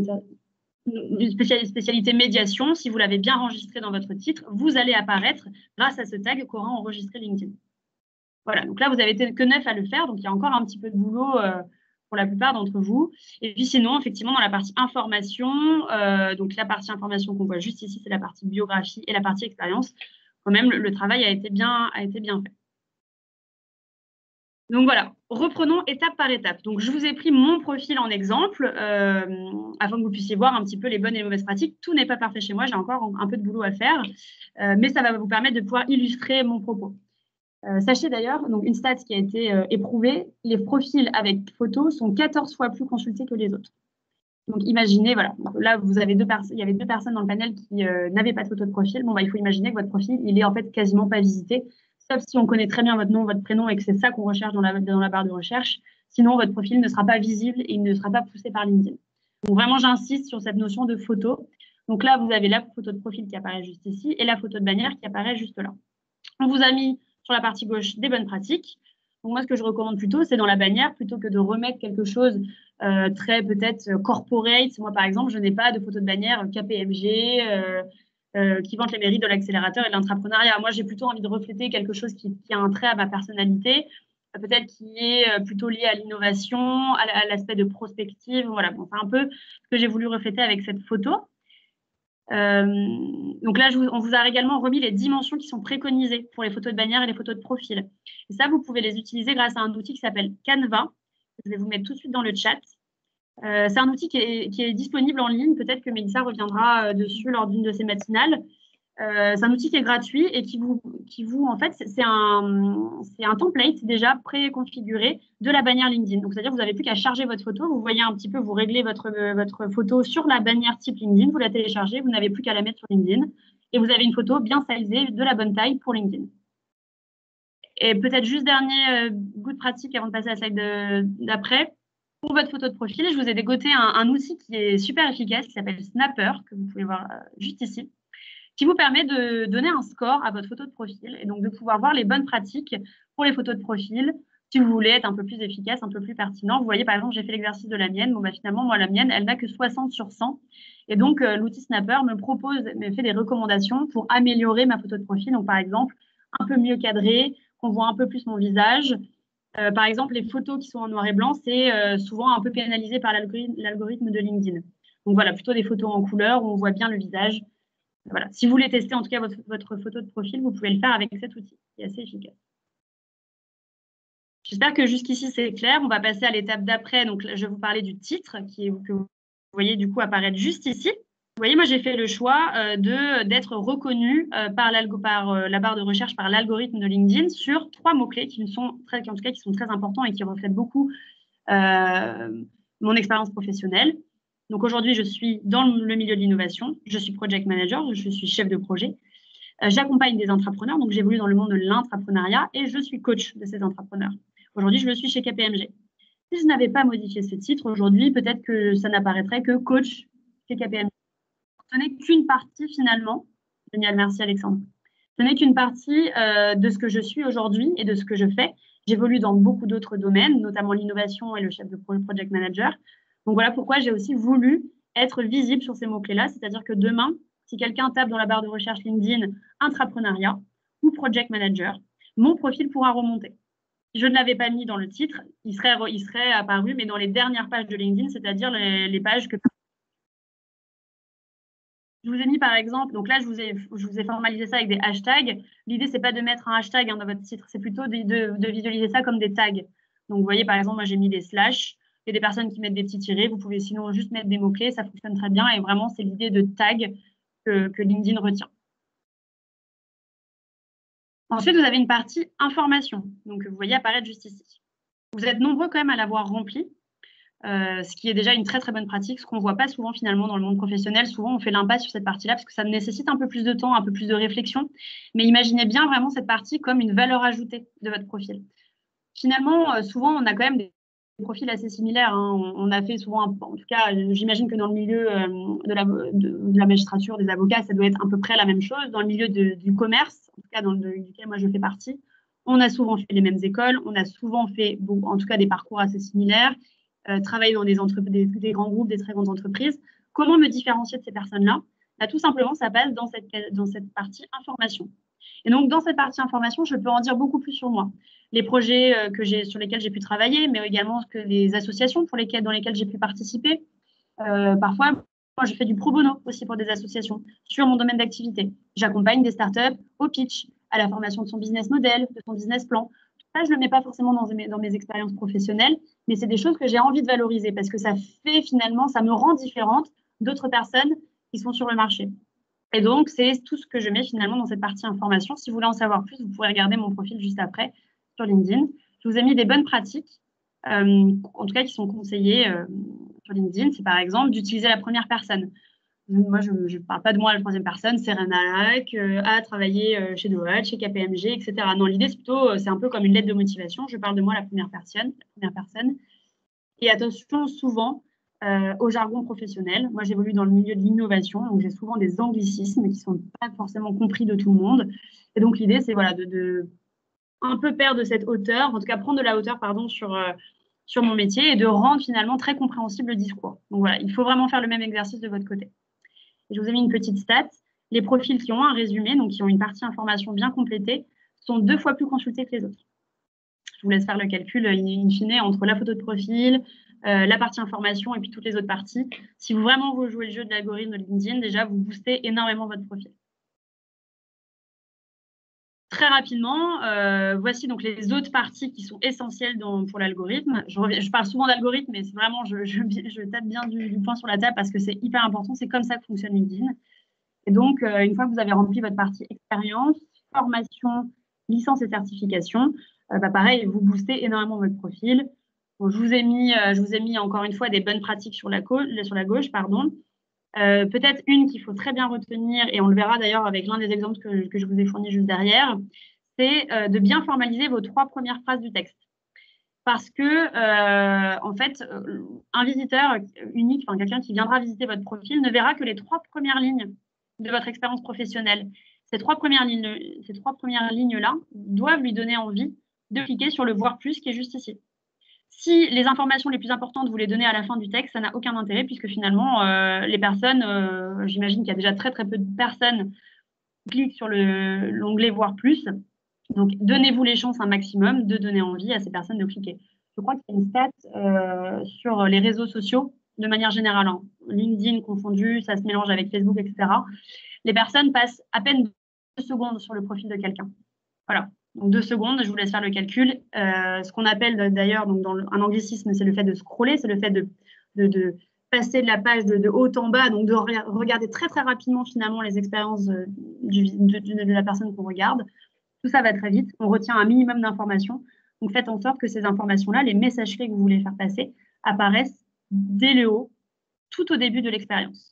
une spécialité médiation, si vous l'avez bien enregistré dans votre titre, vous allez apparaître grâce à ce tag qu'aura enregistré LinkedIn. Voilà, donc là, vous avez été que 9 à le faire, donc il y a encore un petit peu de boulot pour la plupart d'entre vous. Et puis sinon, effectivement, dans la partie information, donc la partie information qu'on voit juste ici, c'est la partie biographie et la partie expérience. Quand même, le travail a été bien fait. Donc voilà, reprenons étape par étape. Donc je vous ai pris mon profil en exemple afin que vous puissiez voir un petit peu les bonnes et les mauvaises pratiques. Tout n'est pas parfait chez moi, j'ai encore un peu de boulot à faire, mais ça va vous permettre de pouvoir illustrer mon propos. Sachez d'ailleurs, donc une stat qui a été éprouvée, les profils avec photo sont 14 fois plus consultés que les autres. Donc imaginez, voilà, là vous avez il y avait 2 personnes dans le panel qui n'avaient pas de photo de profil. Bon, bah, il faut imaginer que votre profil, il est en fait quasiment pas visité, sauf si on connaît très bien votre nom, votre prénom et que c'est ça qu'on recherche dans la barre de recherche. Sinon, votre profil ne sera pas visible et il ne sera pas poussé par LinkedIn. Donc vraiment, j'insiste sur cette notion de photo. Donc là, vous avez la photo de profil qui apparaît juste ici et la photo de bannière qui apparaît juste là. On vous a mis sur la partie gauche des bonnes pratiques. Donc moi, ce que je recommande plutôt, c'est dans la bannière, plutôt que de remettre quelque chose très peut-être corporate. Moi, par exemple, je n'ai pas de photo de bannière KPMG qui vante les mérites de l'accélérateur et de l'entrepreneuriat. Moi, j'ai plutôt envie de refléter quelque chose qui a un trait à ma personnalité, peut-être qui est plutôt lié à l'innovation, à l'aspect de prospective. Voilà, bon, c'est un peu ce que j'ai voulu refléter avec cette photo. Donc là, on vous a également remis les dimensions qui sont préconisées pour les photos de bannière et les photos de profil. Et ça, vous pouvez les utiliser grâce à un outil qui s'appelle Canva. Je vais vous mettre tout de suite dans le chat. C'est un outil qui est disponible en ligne. Peut-être que Mélissa reviendra dessus lors d'une de ses matinales. C'est un outil qui est gratuit et qui vous en fait, c'est un template déjà préconfiguré de la bannière LinkedIn. Donc, c'est-à-dire que vous n'avez plus qu'à charger votre photo. Vous voyez un petit peu, vous réglez votre photo sur la bannière type LinkedIn. Vous la téléchargez, vous n'avez plus qu'à la mettre sur LinkedIn. Et vous avez une photo bien sizée de la bonne taille pour LinkedIn. Et peut-être juste dernier goût de pratique avant de passer à la slide d'après. Pour votre photo de profil, je vous ai dégoté un outil qui est super efficace qui s'appelle Snapper, que vous pouvez voir juste ici, qui vous permet de donner un score à votre photo de profil et donc de pouvoir voir les bonnes pratiques pour les photos de profil. Si vous voulez être un peu plus efficace, un peu plus pertinent, vous voyez par exemple, j'ai fait l'exercice de la mienne. Bon, bah, finalement, moi, la mienne, elle n'a que 60 sur 100. Et donc, l'outil Snapper me fait des recommandations pour améliorer ma photo de profil. Donc, par exemple, un peu mieux cadré, qu'on voit un peu plus mon visage. Par exemple, les photos qui sont en noir et blanc, c'est souvent un peu pénalisé par l'algorithme de LinkedIn. Donc voilà, plutôt des photos en couleur où on voit bien le visage. Voilà. Si vous voulez tester en tout cas votre photo de profil, vous pouvez le faire avec cet outil qui est assez efficace. J'espère que jusqu'ici c'est clair. On va passer à l'étape d'après. Donc je vais vous parler du titre que vous voyez du coup apparaître juste ici. voyez, moi, j'ai fait le choix d'être reconnue par la barre de recherche, par l'algorithme de LinkedIn sur 3 mots-clés qui sont très importants et qui reflètent beaucoup mon expérience professionnelle. Donc aujourd'hui, je suis dans le milieu de l'innovation, je suis project manager, je suis chef de projet. J'accompagne des entrepreneurs, donc j'évolue dans le monde de l'entrepreneuriat et je suis coach de ces entrepreneurs. Aujourd'hui, je le suis chez KPMG. Si je n'avais pas modifié ce titre, aujourd'hui, peut-être que ça n'apparaîtrait que coach chez KPMG. Ce n'est qu'une partie finalement. Génial, merci Alexandre. Ce n'est qu'une partie de ce que je suis aujourd'hui et de ce que je fais. J'évolue dans beaucoup d'autres domaines, notamment l'innovation et le chef de project manager. Donc voilà pourquoi j'ai aussi voulu être visible sur ces mots-clés-là. C'est-à-dire que demain, si quelqu'un tape dans la barre de recherche LinkedIn intrapreneuriat ou project manager, mon profil pourra remonter. Si je ne l'avais pas mis dans le titre, il serait apparu, mais dans les dernières pages de LinkedIn, c'est-à-dire les pages que... Je vous ai mis par exemple, donc là, je vous ai formalisé ça avec des hashtags. L'idée, c'est pas de mettre un hashtag dans votre titre, c'est plutôt de visualiser ça comme des tags. Donc, vous voyez, par exemple, moi, j'ai mis des slash. Il y a des personnes qui mettent des petits tirés. Vous pouvez sinon juste mettre des mots-clés. Ça fonctionne très bien. Et vraiment, c'est l'idée de tag que LinkedIn retient. Ensuite, vous avez une partie information. Donc, vous voyez apparaître juste ici. Vous êtes nombreux quand même à l'avoir rempli. Ce qui est déjà une très très bonne pratique, ce qu'on ne voit pas souvent finalement dans le monde professionnel. Souvent, on fait l'impasse sur cette partie-là parce que ça nécessite un peu plus de temps, un peu plus de réflexion. Mais imaginez bien vraiment cette partie comme une valeur ajoutée de votre profil. Finalement, souvent, on a quand même des profils assez similaires. Hein. On a fait souvent, en tout cas, j'imagine que dans le milieu de la magistrature, des avocats, ça doit être à peu près la même chose. Dans le milieu du commerce, en tout cas duquel moi je fais partie, on a souvent fait les mêmes écoles, on a souvent fait, en tout cas, des parcours assez similaires. Travailler dans des grands groupes, des très grandes entreprises. Comment me différencier de ces personnes-là? Tout simplement, ça passe dans cette partie information. Et donc, dans cette partie information, je peux en dire beaucoup plus sur moi. Les projets sur lesquels j'ai pu travailler, mais également les associations dans lesquelles j'ai pu participer. Parfois, moi, je fais du pro bono aussi pour des associations sur mon domaine d'activité. J'accompagne des startups au pitch, à la formation de son business model, de son business plan. Ça, je ne le mets pas forcément dans mes expériences professionnelles, mais c'est des choses que j'ai envie de valoriser parce que ça me rend différente d'autres personnes qui sont sur le marché. Et donc, c'est tout ce que je mets finalement dans cette partie information. Si vous voulez en savoir plus, vous pourrez regarder mon profil juste après sur LinkedIn. Je vous ai mis des bonnes pratiques, en tout cas qui sont conseillées sur LinkedIn. C'est par exemple d'utiliser la première personne. Moi, je ne parle pas de moi à la troisième personne, Serena Lac, a travaillé chez Deloitte, chez KPMG, etc. Non, l'idée, c'est un peu comme une lettre de motivation. Je parle de moi à la première personne. Et attention souvent au jargon professionnel. Moi, j'évolue dans le milieu de l'innovation, donc j'ai souvent des anglicismes qui ne sont pas forcément compris de tout le monde. Et donc, l'idée, c'est voilà, de un peu perdre de cette hauteur, en tout cas prendre de la hauteur, pardon, sur mon métier et de rendre finalement très compréhensible le discours. Donc voilà, il faut vraiment faire le même exercice de votre côté. Je vous ai mis une petite stat. Les profils qui ont un résumé, donc qui ont une partie information bien complétée, sont 2 fois plus consultés que les autres. Je vous laisse faire le calcul in fine entre la photo de profil, la partie information et puis toutes les autres parties. Si vous jouez le jeu de l'algorithme de LinkedIn, déjà, vous boostez énormément votre profil. Très rapidement, voici donc les autres parties qui sont essentielles pour l'algorithme. Je parle souvent d'algorithme, mais c'est vraiment, je tape bien du poing sur la table parce que c'est hyper important. C'est comme ça que fonctionne LinkedIn. Et donc, une fois que vous avez rempli votre partie expérience, formation, licence et certification, pareil, vous boostez énormément votre profil. Bon, je vous ai mis encore une fois des bonnes pratiques sur la gauche, pardon. Peut-être une qu'il faut très bien retenir, et on le verra d'ailleurs avec l'un des exemples que je vous ai fournis juste derrière, c'est de bien formaliser vos 3 premières phrases du texte. Parce que, en fait, un visiteur unique, enfin quelqu'un qui viendra visiter votre profil, ne verra que les 3 premières lignes de votre expérience professionnelle. Ces 3 premières lignes-là doivent lui donner envie de cliquer sur le « Voir plus » qui est juste ici. Si les informations les plus importantes, vous les donnez à la fin du texte, ça n'a aucun intérêt puisque finalement, les personnes, j'imagine qu'il y a déjà très très peu de personnes qui cliquent sur l'onglet « Voir plus ». Donc, donnez-vous les chances un maximum de donner envie à ces personnes de cliquer. Je crois qu'il y a une stat sur les réseaux sociaux de manière générale, hein. LinkedIn confondu, ça se mélange avec Facebook, etc. Les personnes passent à peine 2 secondes sur le profil de quelqu'un. Voilà. Donc 2 secondes, je vous laisse faire le calcul. Ce qu'on appelle d'ailleurs, donc un anglicisme, c'est le fait de scroller, c'est le fait passer de la page de haut en bas, donc de regarder très très rapidement finalement les expériences de la personne qu'on regarde. Tout ça va très vite, on retient un minimum d'informations. Donc faites en sorte que ces informations-là, les messages clés que vous voulez faire passer, apparaissent dès le haut, tout au début de l'expérience.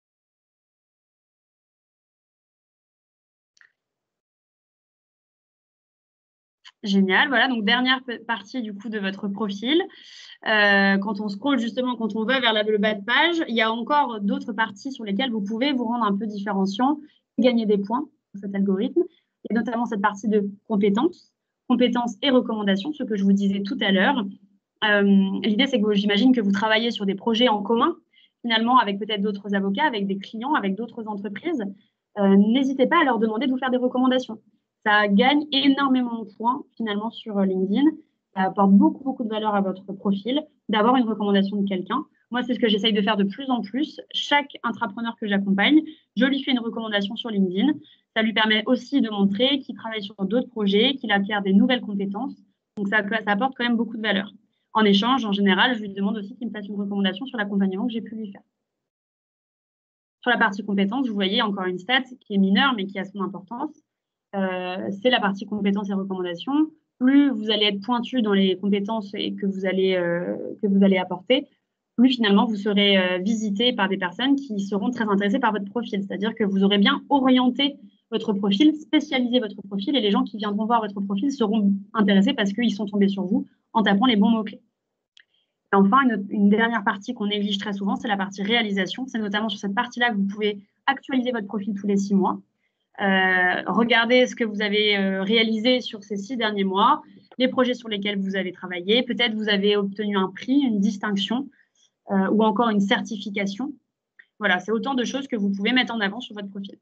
Génial, voilà, donc dernière partie du coup de votre profil. Quand on scrolle justement, quand on va vers le bas de page, il y a encore d'autres parties sur lesquelles vous pouvez vous rendre un peu différenciant, gagner des points sur cet algorithme, et notamment cette partie de compétences et recommandations, ce que je vous disais tout à l'heure. L'idée, c'est que j'imagine que vous travaillez sur des projets en commun, finalement, avec peut-être d'autres avocats, avec des clients, avec d'autres entreprises. N'hésitez pas à leur demander de vous faire des recommandations. Ça gagne énormément de points, finalement, sur LinkedIn. Ça apporte beaucoup, beaucoup de valeur à votre profil, d'avoir une recommandation de quelqu'un. Moi, c'est ce que j'essaye de faire de plus en plus. Chaque intrapreneur que j'accompagne, je lui fais une recommandation sur LinkedIn. Ça lui permet aussi de montrer qu'il travaille sur d'autres projets, qu'il acquiert des nouvelles compétences. Donc, ça apporte quand même beaucoup de valeur. En échange, en général, je lui demande aussi qu'il me fasse une recommandation sur l'accompagnement que j'ai pu lui faire. Sur la partie compétences, vous voyez encore une stat qui est mineure, mais qui a son importance. C'est la partie compétences et recommandations. Plus vous allez être pointu dans les compétences et que vous allez apporter, plus finalement vous serez visité par des personnes qui seront très intéressées par votre profil. C'est-à-dire que vous aurez bien orienté votre profil, spécialisé votre profil, et les gens qui viendront voir votre profil seront intéressés parce qu'ils sont tombés sur vous en tapant les bons mots-clés. Et enfin, une dernière partie qu'on néglige très souvent, c'est la partie réalisation. C'est notamment sur cette partie-là que vous pouvez actualiser votre profil tous les 6 mois. Regardez ce que vous avez réalisé sur ces 6 derniers mois, les projets sur lesquels vous avez travaillé. Peut-être vous avez obtenu un prix, une distinction ou encore une certification. Voilà, c'est autant de choses que vous pouvez mettre en avant sur votre profil.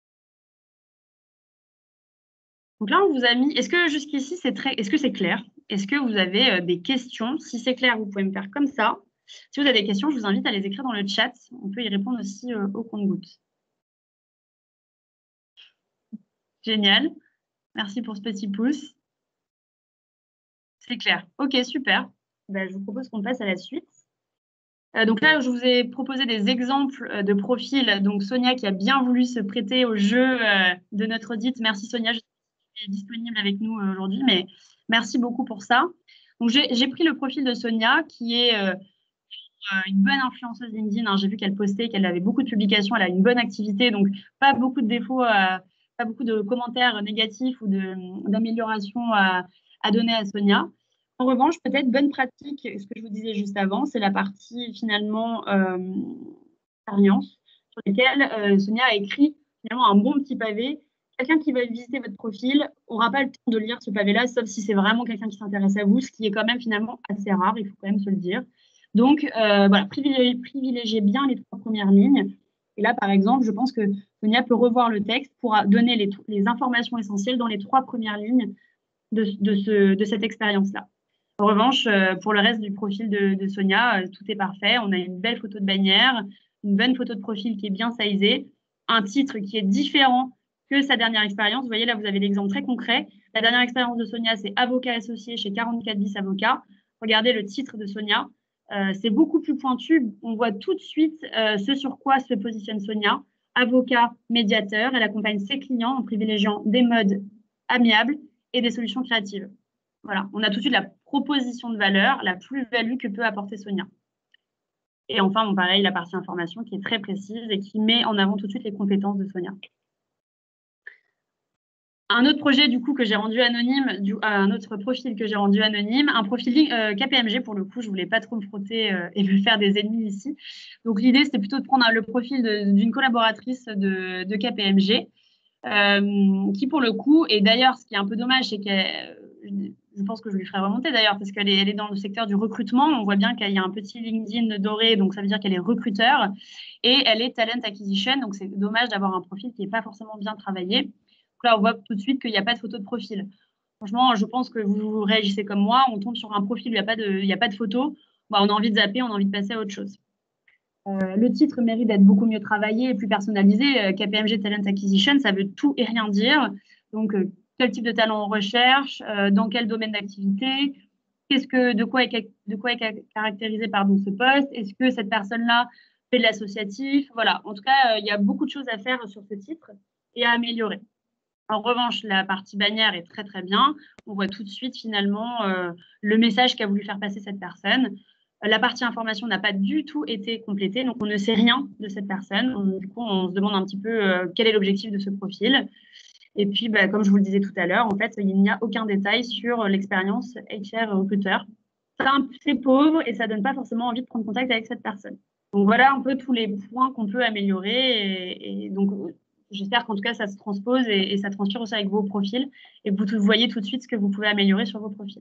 Donc là, on vous a mis. Est-ce que jusqu'ici, est-ce que c'est clair? Est-ce que vous avez des questions? Si c'est clair, vous pouvez me faire comme ça. Si vous avez des questions, je vous invite à les écrire dans le chat. On peut y répondre aussi au compte-gouttes. Génial. Merci pour ce petit pouce. C'est clair. Ok, super. Ben, je vous propose qu'on passe à la suite. Donc là, je vous ai proposé des exemples de profils. Donc Sonia qui a bien voulu se prêter au jeu de notre audit. Merci Sonia, je suis disponible avec nous aujourd'hui, mais merci beaucoup pour ça. Donc j'ai pris le profil de Sonia qui est une bonne influenceuse LinkedIn. Hein. J'ai vu qu'elle postait, qu'elle avait beaucoup de publications, elle a une bonne activité, donc pas beaucoup de défauts, pas beaucoup de commentaires négatifs ou d'améliorations à donner à Sonia. En revanche, peut-être bonne pratique, ce que je vous disais juste avant, c'est la partie finalement expérience sur laquelle Sonia a écrit finalement un bon petit pavé. Quelqu'un qui va visiter votre profil n'aura pas le temps de lire ce pavé-là, sauf si c'est vraiment quelqu'un qui s'intéresse à vous, ce qui est quand même finalement assez rare, il faut quand même se le dire. Donc, voilà, privilégiez bien les 3 premières lignes. Et là, par exemple, je pense que Sonia peut revoir le texte pour donner les informations essentielles dans les 3 premières lignes de cette expérience-là. En revanche, pour le reste du profil de Sonia, tout est parfait. On a une belle photo de bannière, une bonne photo de profil qui est bien sizée, un titre qui est différent que sa dernière expérience. Vous voyez, là, vous avez l'exemple très concret. La dernière expérience de Sonia, c'est avocat associé chez 4410 Avocats. Regardez le titre de Sonia. C'est beaucoup plus pointu. On voit tout de suite ce sur quoi se positionne Sonia. Avocat, médiateur, elle accompagne ses clients en privilégiant des modes amiables et des solutions créatives. Voilà, on a tout de suite la proposition de valeur, la plus-value que peut apporter Sonia. Et enfin, bon, pareil, la partie information qui est très précise et qui met en avant tout de suite les compétences de Sonia. Un autre projet du coup que j'ai rendu anonyme, un autre profil que j'ai rendu anonyme, un profil KPMG pour le coup, je voulais pas trop me frotter et me faire des ennemis ici. Donc l'idée c'était plutôt de prendre le profil d'une collaboratrice de KPMG qui pour le coup, et d'ailleurs ce qui est un peu dommage, c'est qu'elle, je pense que je lui ferai remonter d'ailleurs parce qu'elle est dans le secteur du recrutement. On voit bien qu'il y a un petit LinkedIn doré, donc ça veut dire qu'elle est recruteur et elle est talent acquisition, donc c'est dommage d'avoir un profil qui n'est pas forcément bien travaillé. Donc là, on voit tout de suite qu'il n'y a pas de photo de profil. Franchement, je pense que vous réagissez comme moi. On tombe sur un profil où il n'y a pas de photo. Bah, on a envie de zapper, on a envie de passer à autre chose. Le titre mérite d'être beaucoup mieux travaillé et plus personnalisé. KPMG Talent Acquisition, ça veut tout et rien dire. Donc, quel type de talent on recherche, dans quel domaine d'activité, de quoi est caractérisé ce poste? Est-ce que cette personne-là fait de l'associatif? Voilà, en tout cas, il y a beaucoup de choses à faire sur ce titre et à améliorer. En revanche, la partie bannière est très, très bien. On voit tout de suite, finalement, le message qu'a voulu faire passer cette personne. La partie information n'a pas du tout été complétée, donc on ne sait rien de cette personne. Du coup, on se demande un petit peu quel est l'objectif de ce profil. Et puis, comme je vous le disais tout à l'heure, en fait, il n'y a aucun détail sur l'expérience HR recruteur. C'est pauvre et ça ne donne pas forcément envie de prendre contact avec cette personne. Donc, voilà un peu tous les points qu'on peut améliorer. Et donc, j'espère qu'en tout cas, ça se transpose et ça transpire aussi avec vos profils et que vous voyez tout de suite ce que vous pouvez améliorer sur vos profils.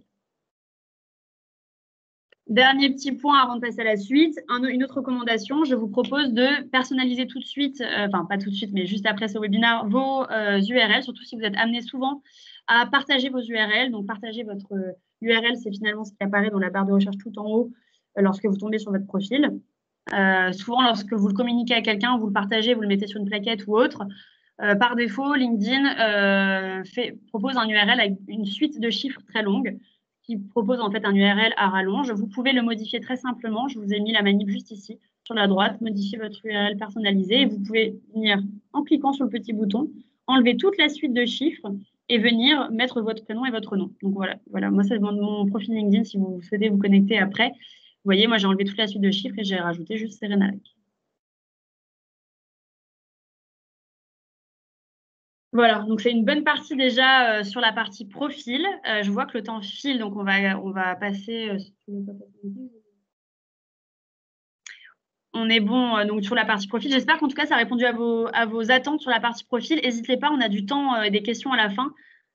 Dernier petit point avant de passer à la suite, une autre recommandation, je vous propose de personnaliser tout de suite, enfin pas tout de suite, mais juste après ce webinaire, vos URL, surtout si vous êtes amené souvent à partager vos URL. Donc, partager votre URL, c'est finalement ce qui apparaît dans la barre de recherche tout en haut lorsque vous tombez sur votre profil. Souvent, lorsque vous le communiquez à quelqu'un, vous le partagez, vous le mettez sur une plaquette ou autre. Par défaut, LinkedIn propose un URL avec une suite de chiffres très longue qui propose en fait un URL à rallonge. Vous pouvez le modifier très simplement. Je vous ai mis la manip juste ici, sur la droite, modifier votre URL personnalisé. Et vous pouvez venir, en cliquant sur le petit bouton, enlever toute la suite de chiffres et venir mettre votre prénom et votre nom. Donc voilà. Moi, c'est mon profil LinkedIn si vous souhaitez vous connecter après. Vous voyez, moi, j'ai enlevé toute la suite de chiffres et j'ai rajouté juste Serena Lac. Voilà, donc c'est une bonne partie déjà sur la partie profil. Je vois que le temps file, donc on va passer. On est bon donc sur la partie profil. J'espère qu'en tout cas, ça a répondu à vos attentes sur la partie profil. N'hésitez pas, on a du temps et des questions à la fin.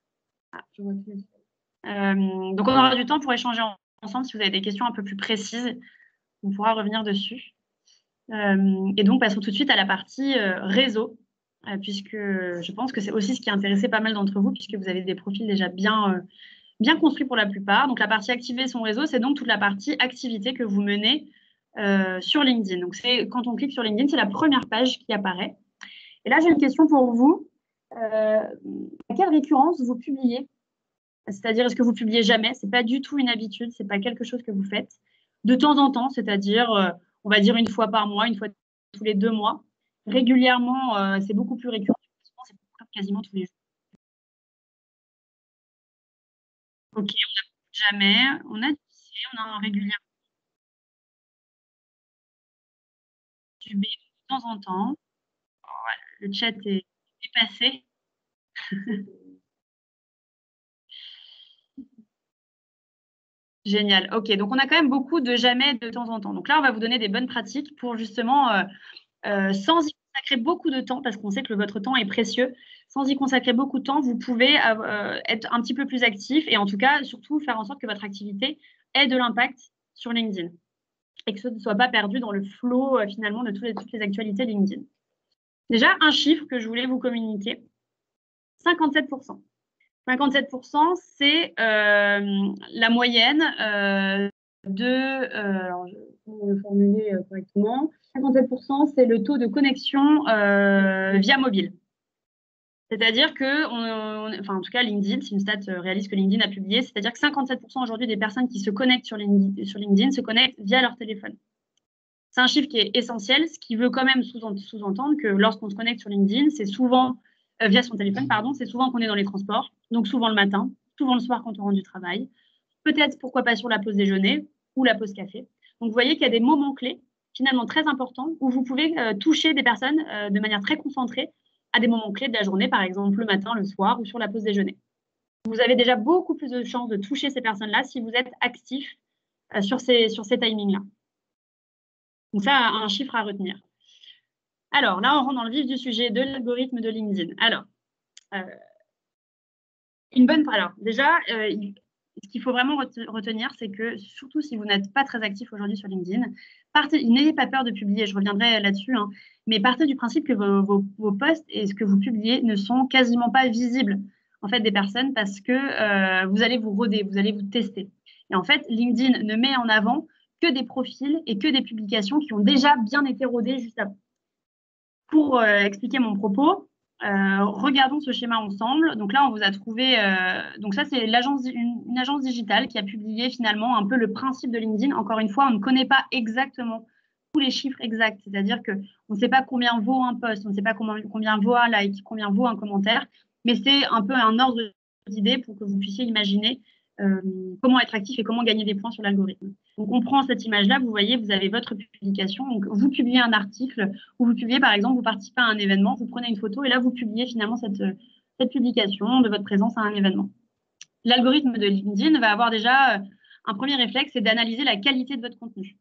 Donc on aura du temps pour échanger ensemble. Si vous avez des questions un peu plus précises, on pourra revenir dessus. Et donc, passons tout de suite à la partie réseau. Puisque je pense que c'est aussi ce qui a intéressé pas mal d'entre vous, puisque vous avez des profils déjà bien construits pour la plupart. Donc, la partie activer son réseau, c'est donc toute la partie activité que vous menez sur LinkedIn. Donc, quand on clique sur LinkedIn, c'est la première page qui apparaît. Et là, j'ai une question pour vous. À quelle récurrence vous publiez? C'est-à-dire, est-ce que vous publiez jamais? Ce n'est pas du tout une habitude, ce n'est pas quelque chose que vous faites. De temps en temps, c'est-à-dire, on va dire une fois par mois, une fois tous les 2 mois. Régulièrement, c'est beaucoup plus récurrent. C'est quasiment tous les jours. Ok, on n'a jamais. On a du C, on a un régulièrement du B de temps en temps. Voilà, le chat est passé. Génial. Ok, donc on a quand même beaucoup de jamais de temps en temps. Donc là, on va vous donner des bonnes pratiques pour justement, sans y consacrer beaucoup de temps, parce qu'on sait que votre temps est précieux, sans y consacrer beaucoup de temps, vous pouvez être un petit peu plus actif et en tout cas, surtout, faire en sorte que votre activité ait de l'impact sur LinkedIn et que ce ne soit pas perdu dans le flot finalement de toutes les actualités LinkedIn. Déjà, un chiffre que je voulais vous communiquer, 57%. 57%, c'est la moyenne alors je vais le formuler correctement. 57%, c'est le taux de connexion via mobile. C'est-à-dire que, enfin, en tout cas, LinkedIn, c'est une stat réaliste que LinkedIn a publiée, c'est-à-dire que 57% aujourd'hui des personnes qui se connectent sur LinkedIn se connectent via leur téléphone. C'est un chiffre qui est essentiel, ce qui veut quand même sous-entendre que lorsqu'on se connecte sur LinkedIn, c'est souvent via son téléphone, pardon, c'est souvent qu'on est dans les transports, donc souvent le matin, souvent le soir quand on rentre du travail, peut-être pourquoi pas sur la pause déjeuner ou la pause café. Donc vous voyez qu'il y a des moments clés finalement très importants où vous pouvez toucher des personnes de manière très concentrée à des moments clés de la journée, par exemple le matin, le soir ou sur la pause déjeuner. Vous avez déjà beaucoup plus de chances de toucher ces personnes-là si vous êtes actif sur ces timings-là. Donc ça, un chiffre à retenir. Alors là, on rentre dans le vif du sujet de l'algorithme de LinkedIn. Alors, déjà, ce qu'il faut vraiment retenir, c'est que surtout si vous n'êtes pas très actif aujourd'hui sur LinkedIn, n'ayez pas peur de publier, je reviendrai là-dessus, hein, mais partez du principe que vos posts et ce que vous publiez ne sont quasiment pas visibles en fait des personnes parce que vous allez vous roder, vous allez vous tester. Et en fait, LinkedIn ne met en avant que des profils et que des publications qui ont déjà bien été rodées juste avant. Pour expliquer mon propos, regardons ce schéma ensemble. Donc là, on vous a trouvé, donc ça c'est une agence digitale qui a publié finalement un peu le principe de LinkedIn. Encore une fois, on ne connaît pas exactement tous les chiffres exacts, c'est-à-dire qu'on ne sait pas combien vaut un post, on ne sait pas combien vaut un like, combien vaut un commentaire, mais c'est un peu un ordre d'idée pour que vous puissiez imaginer comment être actif et comment gagner des points sur l'algorithme. Donc, on prend cette image-là, vous voyez, vous avez votre publication. Donc, vous publiez un article ou vous publiez, par exemple, vous participez à un événement, vous prenez une photo et là, vous publiez finalement cette publication de votre présence à un événement. L'algorithme de LinkedIn va avoir déjà un premier réflexe, c'est d'analyser la qualité de votre contenu.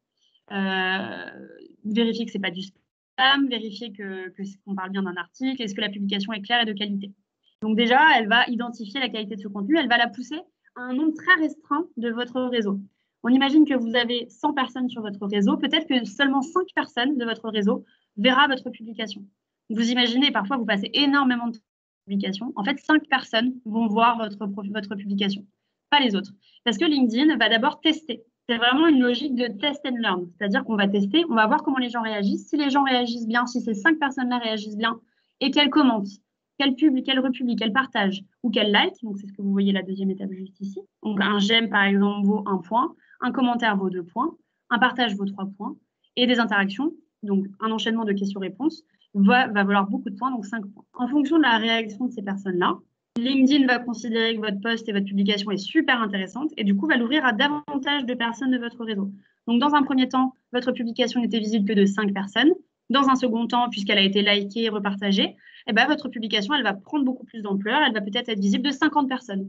Vérifier que ce n'est pas du spam, vérifier qu'on parle bien d'un article, est-ce que la publication est claire et de qualité. Donc déjà, elle va identifier la qualité de ce contenu, elle va la pousser à un nombre très restreint de votre réseau. On imagine que vous avez 100 personnes sur votre réseau, peut-être que seulement 5 personnes de votre réseau verra votre publication. Vous imaginez, parfois vous passez énormément de publications. En fait, 5 personnes vont voir votre publication, pas les autres. Parce que LinkedIn va d'abord tester. C'est vraiment une logique de test and learn. C'est-à-dire qu'on va tester, on va voir comment les gens réagissent. Si les gens réagissent bien, si ces 5 personnes-là réagissent bien et qu'elles commentent, qu'elles publient, qu'elles republient, qu'elles partagent ou qu'elles like, donc c'est ce que vous voyez la deuxième étape juste ici. Donc un j'aime par exemple vaut 1 point, un commentaire vaut 2 points, un partage vaut 3 points et des interactions, donc un enchaînement de questions-réponses va valoir beaucoup de points, donc 5 points. En fonction de la réaction de ces personnes-là, LinkedIn va considérer que votre post et votre publication est super intéressante et du coup va l'ouvrir à davantage de personnes de votre réseau. Donc dans un premier temps, votre publication n'était visible que de 5 personnes. Dans un second temps, puisqu'elle a été likée et repartagée, eh ben, votre publication, elle va prendre beaucoup plus d'ampleur. Elle va peut-être être visible de 50 personnes.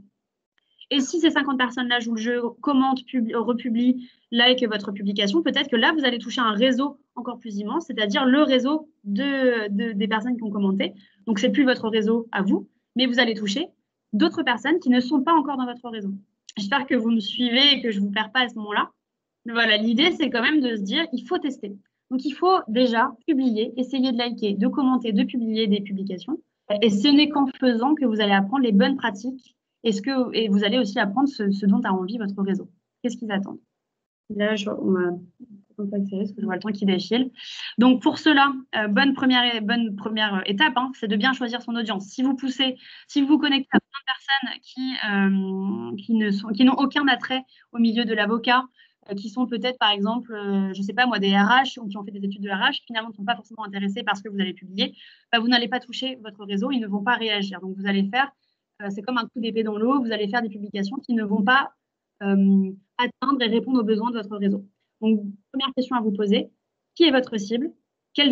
Et si ces 50 personnes-là jouent le jeu, commentent, republient, like votre publication, peut-être que là, vous allez toucher un réseau encore plus immense, c'est-à-dire le réseau des personnes qui ont commenté. Donc, ce n'est plus votre réseau à vous, mais vous allez toucher d'autres personnes qui ne sont pas encore dans votre réseau. J'espère que vous me suivez et que je ne vous perds pas à ce moment-là. Mais voilà, l'idée, c'est quand même de se dire, il faut tester. Donc, il faut déjà publier, essayer de liker, de commenter, de publier des publications. Et ce n'est qu'en faisant que vous allez apprendre les bonnes pratiques et vous allez aussi apprendre ce dont a envie votre réseau. Qu'est-ce qu'ils attendent? Là, on va accélérer parce que je vois le temps qui défile. Donc, pour cela, bonne première étape, hein, c'est de bien choisir son audience. Si vous vous connectez à plein de personnes qui n'ont aucun attrait au milieu de l'avocat, qui sont peut-être, par exemple, je ne sais pas moi, des RH ou qui ont fait des études de RH, finalement ne sont pas forcément intéressés par ce que vous allez publier, bah, vous n'allez pas toucher votre réseau, ils ne vont pas réagir. Donc, vous allez faire, c'est comme un coup d'épée dans l'eau, vous allez faire des publications qui ne vont pas atteindre et répondre aux besoins de votre réseau. Donc, première question à vous poser, qui est votre cible? Qui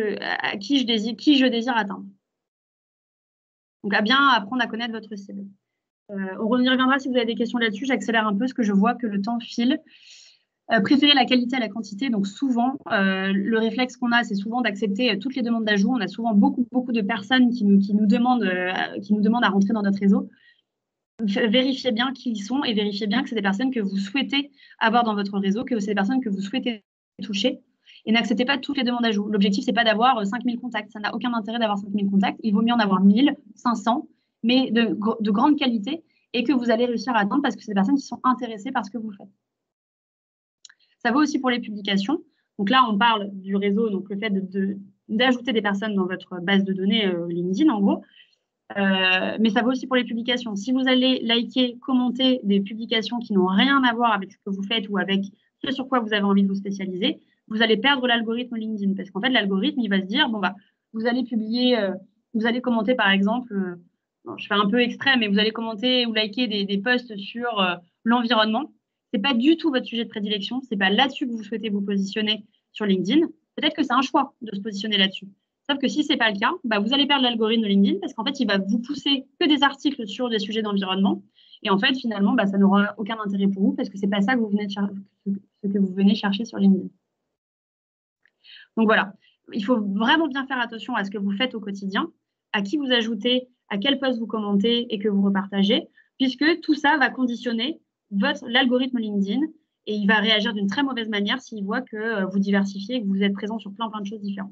je désire atteindre? Donc, à bien apprendre à connaître votre cible. On y reviendra si vous avez des questions là-dessus. J'accélère un peu parce que je vois que le temps file. Préférer la qualité à la quantité. Donc, souvent, le réflexe qu'on a, c'est souvent d'accepter toutes les demandes d'ajout. On a souvent beaucoup de personnes qui nous demandent à rentrer dans notre réseau. Vérifiez bien qui ils sont et vérifiez bien que c'est des personnes que vous souhaitez avoir dans votre réseau, que c'est des personnes que vous souhaitez toucher. Et n'acceptez pas toutes les demandes d'ajout. L'objectif, ce n'est pas d'avoir 5000 contacts. Ça n'a aucun intérêt d'avoir 5000 contacts. Il vaut mieux en avoir 1000, 500, mais de grande qualité et que vous allez réussir à atteindre parce que c'est des personnes qui sont intéressées par ce que vous faites. Ça vaut aussi pour les publications. Donc là, on parle du réseau, donc le fait d'ajouter des personnes dans votre base de données LinkedIn, en gros. Mais ça vaut aussi pour les publications. Si vous allez liker, commenter des publications qui n'ont rien à voir avec ce que vous faites ou avec ce sur quoi vous avez envie de vous spécialiser, vous allez perdre l'algorithme LinkedIn. Parce qu'en fait, l'algorithme, il va se dire, bon, bah, vous allez publier, vous allez commenter, par exemple, je fais un peu extrême, mais vous allez commenter ou liker des posts sur l'environnement. Ce n'est pas du tout votre sujet de prédilection. Ce n'est pas là-dessus que vous souhaitez vous positionner sur LinkedIn. Peut-être que c'est un choix de se positionner là-dessus. Sauf que si ce n'est pas le cas, bah, vous allez perdre l'algorithme de LinkedIn parce qu'en fait, il va vous pousser que des articles sur des sujets d'environnement. Et en fait, finalement, bah, ça n'aura aucun intérêt pour vous parce que ce n'est pas ça que vous venez chercher sur LinkedIn. Donc voilà, il faut vraiment bien faire attention à ce que vous faites au quotidien, à qui vous ajoutez, à quel post vous commentez et que vous repartagez, puisque tout ça va conditionner l'algorithme LinkedIn et il va réagir d'une très mauvaise manière s'il voit que vous diversifiez et que vous êtes présent sur plein de choses différentes.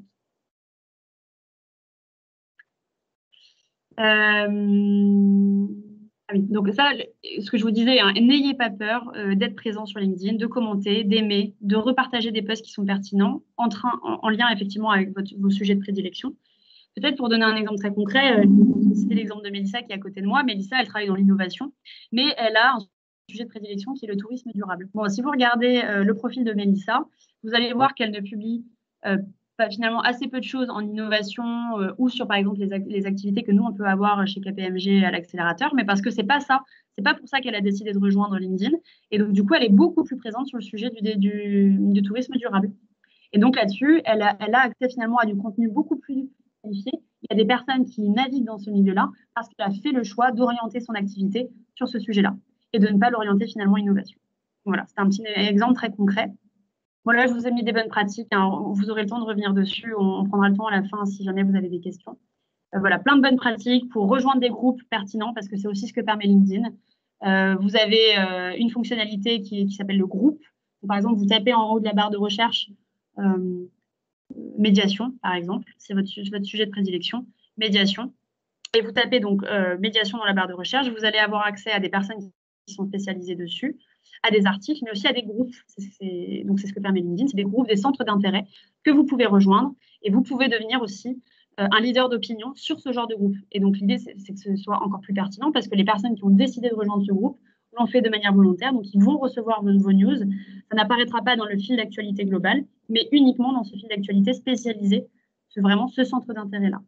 Donc ça, ce que je vous disais, hein, n'ayez pas peur d'être présent sur LinkedIn, de commenter, d'aimer, de repartager des posts qui sont pertinents, en lien effectivement avec vos sujets de prédilection. Peut-être pour donner un exemple très concret, c'était l'exemple de Mélissa qui est à côté de moi. Mélissa, elle travaille dans l'innovation, mais elle a un sujet de prédilection qui est le tourisme durable. Bon, si vous regardez le profil de Mélissa, vous allez voir qu'elle ne publie finalement assez peu de choses en innovation ou sur, par exemple, les activités que nous, on peut avoir chez KPMG à l'accélérateur, mais parce que c'est pas ça. C'est pas pour ça qu'elle a décidé de rejoindre LinkedIn. Et donc, du coup, elle est beaucoup plus présente sur le sujet du tourisme durable. Et donc, là-dessus, elle a accès finalement à du contenu beaucoup plus qualifié. Il y a des personnes qui naviguent dans ce milieu-là parce qu'elle a fait le choix d'orienter son activité sur ce sujet-là et de ne pas l'orienter finalement innovation. Voilà, c'est un petit exemple très concret. Voilà, je vous ai mis des bonnes pratiques. Hein. Vous aurez le temps de revenir dessus. On prendra le temps à la fin si jamais vous avez des questions. Voilà, plein de bonnes pratiques pour rejoindre des groupes pertinents parce que c'est aussi ce que permet LinkedIn. Vous avez une fonctionnalité qui s'appelle le groupe. Donc, par exemple, vous tapez en haut de la barre de recherche médiation, par exemple. C'est votre sujet de prédilection, médiation. Et vous tapez donc médiation dans la barre de recherche. Vous allez avoir accès à des personnes qui sont spécialisées dessus, à des articles, mais aussi à des groupes. Donc, c'est ce que permet LinkedIn. C'est des groupes, des centres d'intérêt que vous pouvez rejoindre. Et vous pouvez devenir aussi un leader d'opinion sur ce genre de groupe. Et donc, l'idée, c'est que ce soit encore plus pertinent parce que les personnes qui ont décidé de rejoindre ce groupe l'ont fait de manière volontaire. Donc, ils vont recevoir vos news. Ça n'apparaîtra pas dans le fil d'actualité global, mais uniquement dans ce fil d'actualité spécialisé sur vraiment ce centre d'intérêt-là.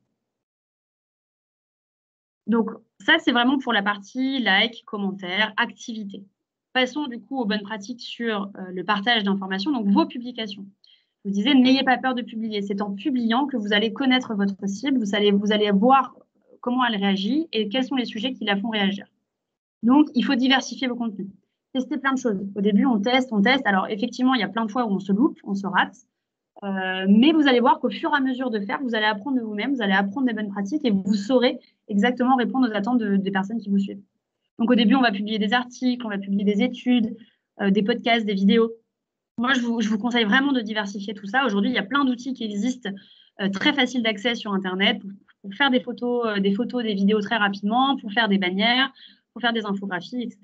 Donc, ça, c'est vraiment pour la partie like, commentaires, activités. Passons du coup aux bonnes pratiques sur le partage d'informations, donc vos publications. Je vous disais, n'ayez pas peur de publier. C'est en publiant que vous allez connaître votre cible, vous allez voir comment elle réagit et quels sont les sujets qui la font réagir. Donc, il faut diversifier vos contenus. Tester plein de choses. Au début, on teste. Alors, effectivement, il y a plein de fois où on se loupe, on se rate. Mais vous allez voir qu'au fur et à mesure de faire, vous allez apprendre de vous-même, vous allez apprendre des bonnes pratiques et vous saurez exactement répondre aux attentes des personnes qui vous suivent. Donc, au début, on va publier des articles, on va publier des études, des podcasts, des vidéos. Moi, je vous conseille vraiment de diversifier tout ça. Aujourd'hui, il y a plein d'outils qui existent, très faciles d'accès sur Internet pour faire des photos, des vidéos très rapidement, pour faire des bannières, pour faire des infographies, etc.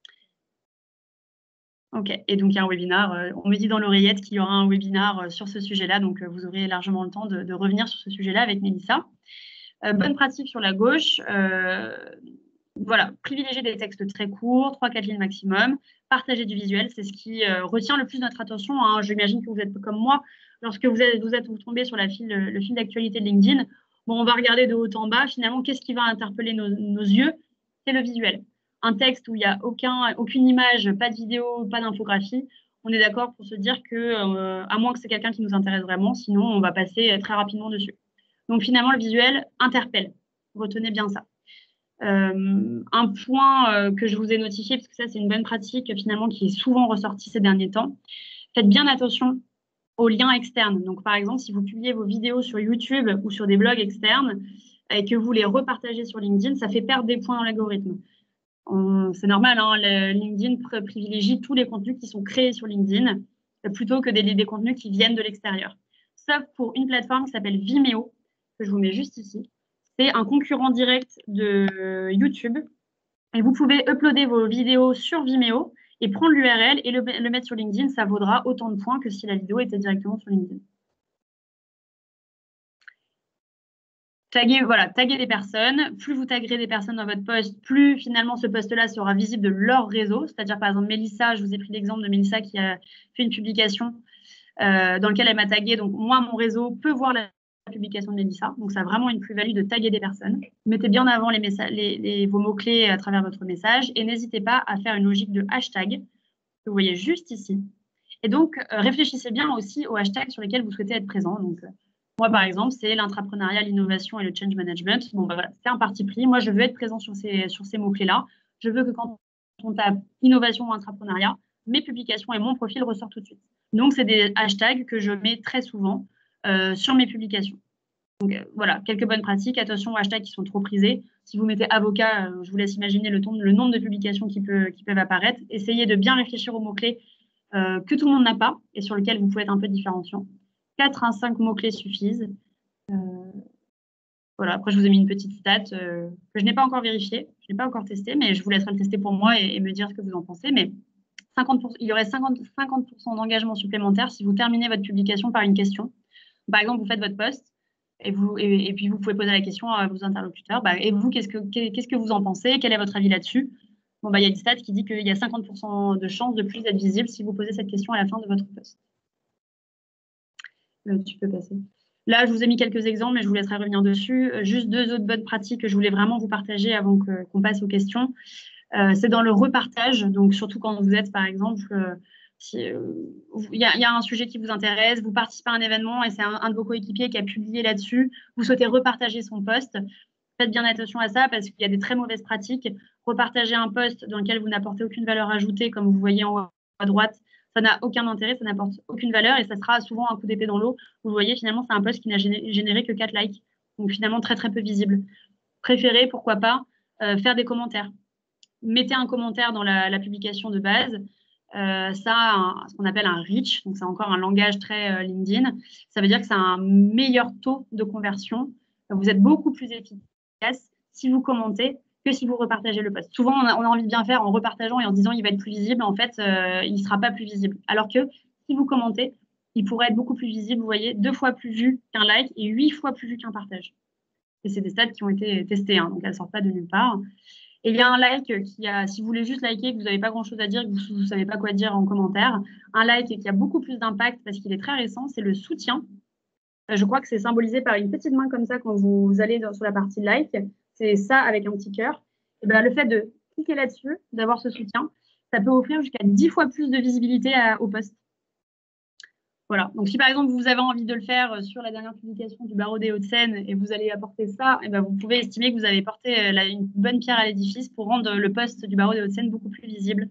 Ok, et donc il y a un webinar. On me dit dans l'oreillette qu'il y aura un webinar sur ce sujet-là, donc vous aurez largement le temps de revenir sur ce sujet-là avec Mélissa. Bonne pratique sur la gauche. Voilà, privilégier des textes très courts, 3-4 lignes maximum, partager du visuel, c'est ce qui retient le plus notre attention. Hein. J'imagine que vous êtes comme moi, lorsque vous tombez sur le fil d'actualité de LinkedIn, bon, on va regarder de haut en bas, finalement, qu'est-ce qui va interpeller nos yeux? C'est le visuel. Un texte où il n'y a aucune image, pas de vidéo, pas d'infographie, on est d'accord pour se dire que, à moins que c'est quelqu'un qui nous intéresse vraiment, sinon on va passer très rapidement dessus. Donc finalement, le visuel interpelle. Retenez bien ça. Un point que je vous ai notifié, parce que ça, c'est une bonne pratique finalement qui est souvent ressortie ces derniers temps. Faites bien attention aux liens externes. Donc, par exemple, si vous publiez vos vidéos sur YouTube ou sur des blogs externes et que vous les repartagez sur LinkedIn, ça fait perdre des points dans l'algorithme. C'est normal, hein, LinkedIn privilégie tous les contenus qui sont créés sur LinkedIn plutôt que des contenus qui viennent de l'extérieur. Sauf pour une plateforme qui s'appelle Vimeo, que je vous mets juste ici. C'est un concurrent direct de YouTube. Et vous pouvez uploader vos vidéos sur Vimeo et prendre l'URL et le mettre sur LinkedIn. Ça vaudra autant de points que si la vidéo était directement sur LinkedIn. Taguer des personnes. Plus vous taguerez des personnes dans votre post, plus finalement ce post-là sera visible de leur réseau. C'est-à-dire, par exemple, Mélissa, je vous ai pris l'exemple de Mélissa qui a fait une publication dans laquelle elle m'a tagué. Donc, moi, mon réseau peut voir la publication de Mélissa. Donc, ça a vraiment une plus-value de taguer des personnes. Mettez bien en avant vos mots-clés à travers votre message et n'hésitez pas à faire une logique de hashtag que vous voyez juste ici. Et donc, réfléchissez bien aussi aux hashtags sur lesquels vous souhaitez être présent. Donc, moi, par exemple, c'est l'intrapreneuriat, l'innovation et le change management. Bon, voilà, c'est un parti pris. Moi, je veux être présent sur ces mots-clés-là. Je veux que quand on tape innovation ou intrapreneuriat, mes publications et mon profil ressortent tout de suite. Donc, c'est des hashtags que je mets très souvent sur mes publications. Donc, voilà, quelques bonnes pratiques. Attention aux hashtags qui sont trop prisés. Si vous mettez avocat, je vous laisse imaginer le nombre de publications qui peuvent apparaître. Essayez de bien réfléchir aux mots-clés que tout le monde n'a pas et sur lesquels vous pouvez être un peu différenciant. 4 à 5 mots-clés suffisent. Voilà. Après, je vous ai mis une petite stat que je n'ai pas encore vérifiée, je n'ai pas encore testé, mais je vous laisserai le tester pour moi et me dire ce que vous en pensez. Mais il y aurait 50% d'engagement supplémentaire si vous terminez votre publication par une question. Par exemple, vous faites votre post Et puis, vous pouvez poser la question à vos interlocuteurs. Et vous, qu'est-ce que vous en pensez? Quel est votre avis là-dessus? Bon, il y a une stat qui dit qu'il y a 50% de chances de plus d'être visible si vous posez cette question à la fin de votre post. Tu peux passer. Là, je vous ai mis quelques exemples, mais je vous laisserai revenir dessus. Juste 2 autres bonnes pratiques que je voulais vraiment vous partager avant qu'on passe aux questions. C'est dans le repartage. Donc, surtout quand vous êtes, par exemple, il y a un sujet qui vous intéresse, vous participez à un événement et c'est un de vos coéquipiers qui a publié là-dessus, vous souhaitez repartager son post. Faites bien attention à ça parce qu'il y a des très mauvaises pratiques. Repartager un post dans lequel vous n'apportez aucune valeur ajoutée, comme vous voyez en haut à droite, ça n'a aucun intérêt, ça n'apporte aucune valeur et ça sera souvent un coup d'épée dans l'eau. Vous voyez, finalement, c'est un post qui n'a généré que 4 likes. Donc, finalement, très, très peu visible. Préférez, pourquoi pas, faire des commentaires. Mettez un commentaire dans la publication de base. Ça a ce qu'on appelle un reach. Donc, c'est encore un langage très LinkedIn. Ça veut dire que c'est un meilleur taux de conversion. Vous êtes beaucoup plus efficace si vous commentez que si vous repartagez le post. Souvent, on a envie de bien faire en repartageant et en disant il va être plus visible. En fait, il ne sera pas plus visible. Alors que si vous commentez, il pourrait être beaucoup plus visible. Vous voyez, 2 fois plus vu qu'un like et 8 fois plus vu qu'un partage. Et c'est des stats qui ont été testées, hein, donc elles ne sortent pas de nulle part. Et il y a un like si vous voulez juste liker, que vous n'avez pas grand-chose à dire, que vous ne savez pas quoi dire en commentaire, un like qui a beaucoup plus d'impact parce qu'il est très récent, c'est le soutien. Je crois que c'est symbolisé par une petite main comme ça quand vous allez sur la partie like. C'est ça avec un petit cœur. Et le fait de cliquer là-dessus, d'avoir ce soutien, ça peut offrir jusqu'à 10 fois plus de visibilité au post. Voilà. Donc, si par exemple, vous avez envie de le faire sur la dernière publication du barreau des Hauts-de-Seine et vous allez apporter ça, vous pouvez estimer que vous avez porté une bonne pierre à l'édifice pour rendre le post du barreau des Hauts-de-Seine beaucoup plus visible.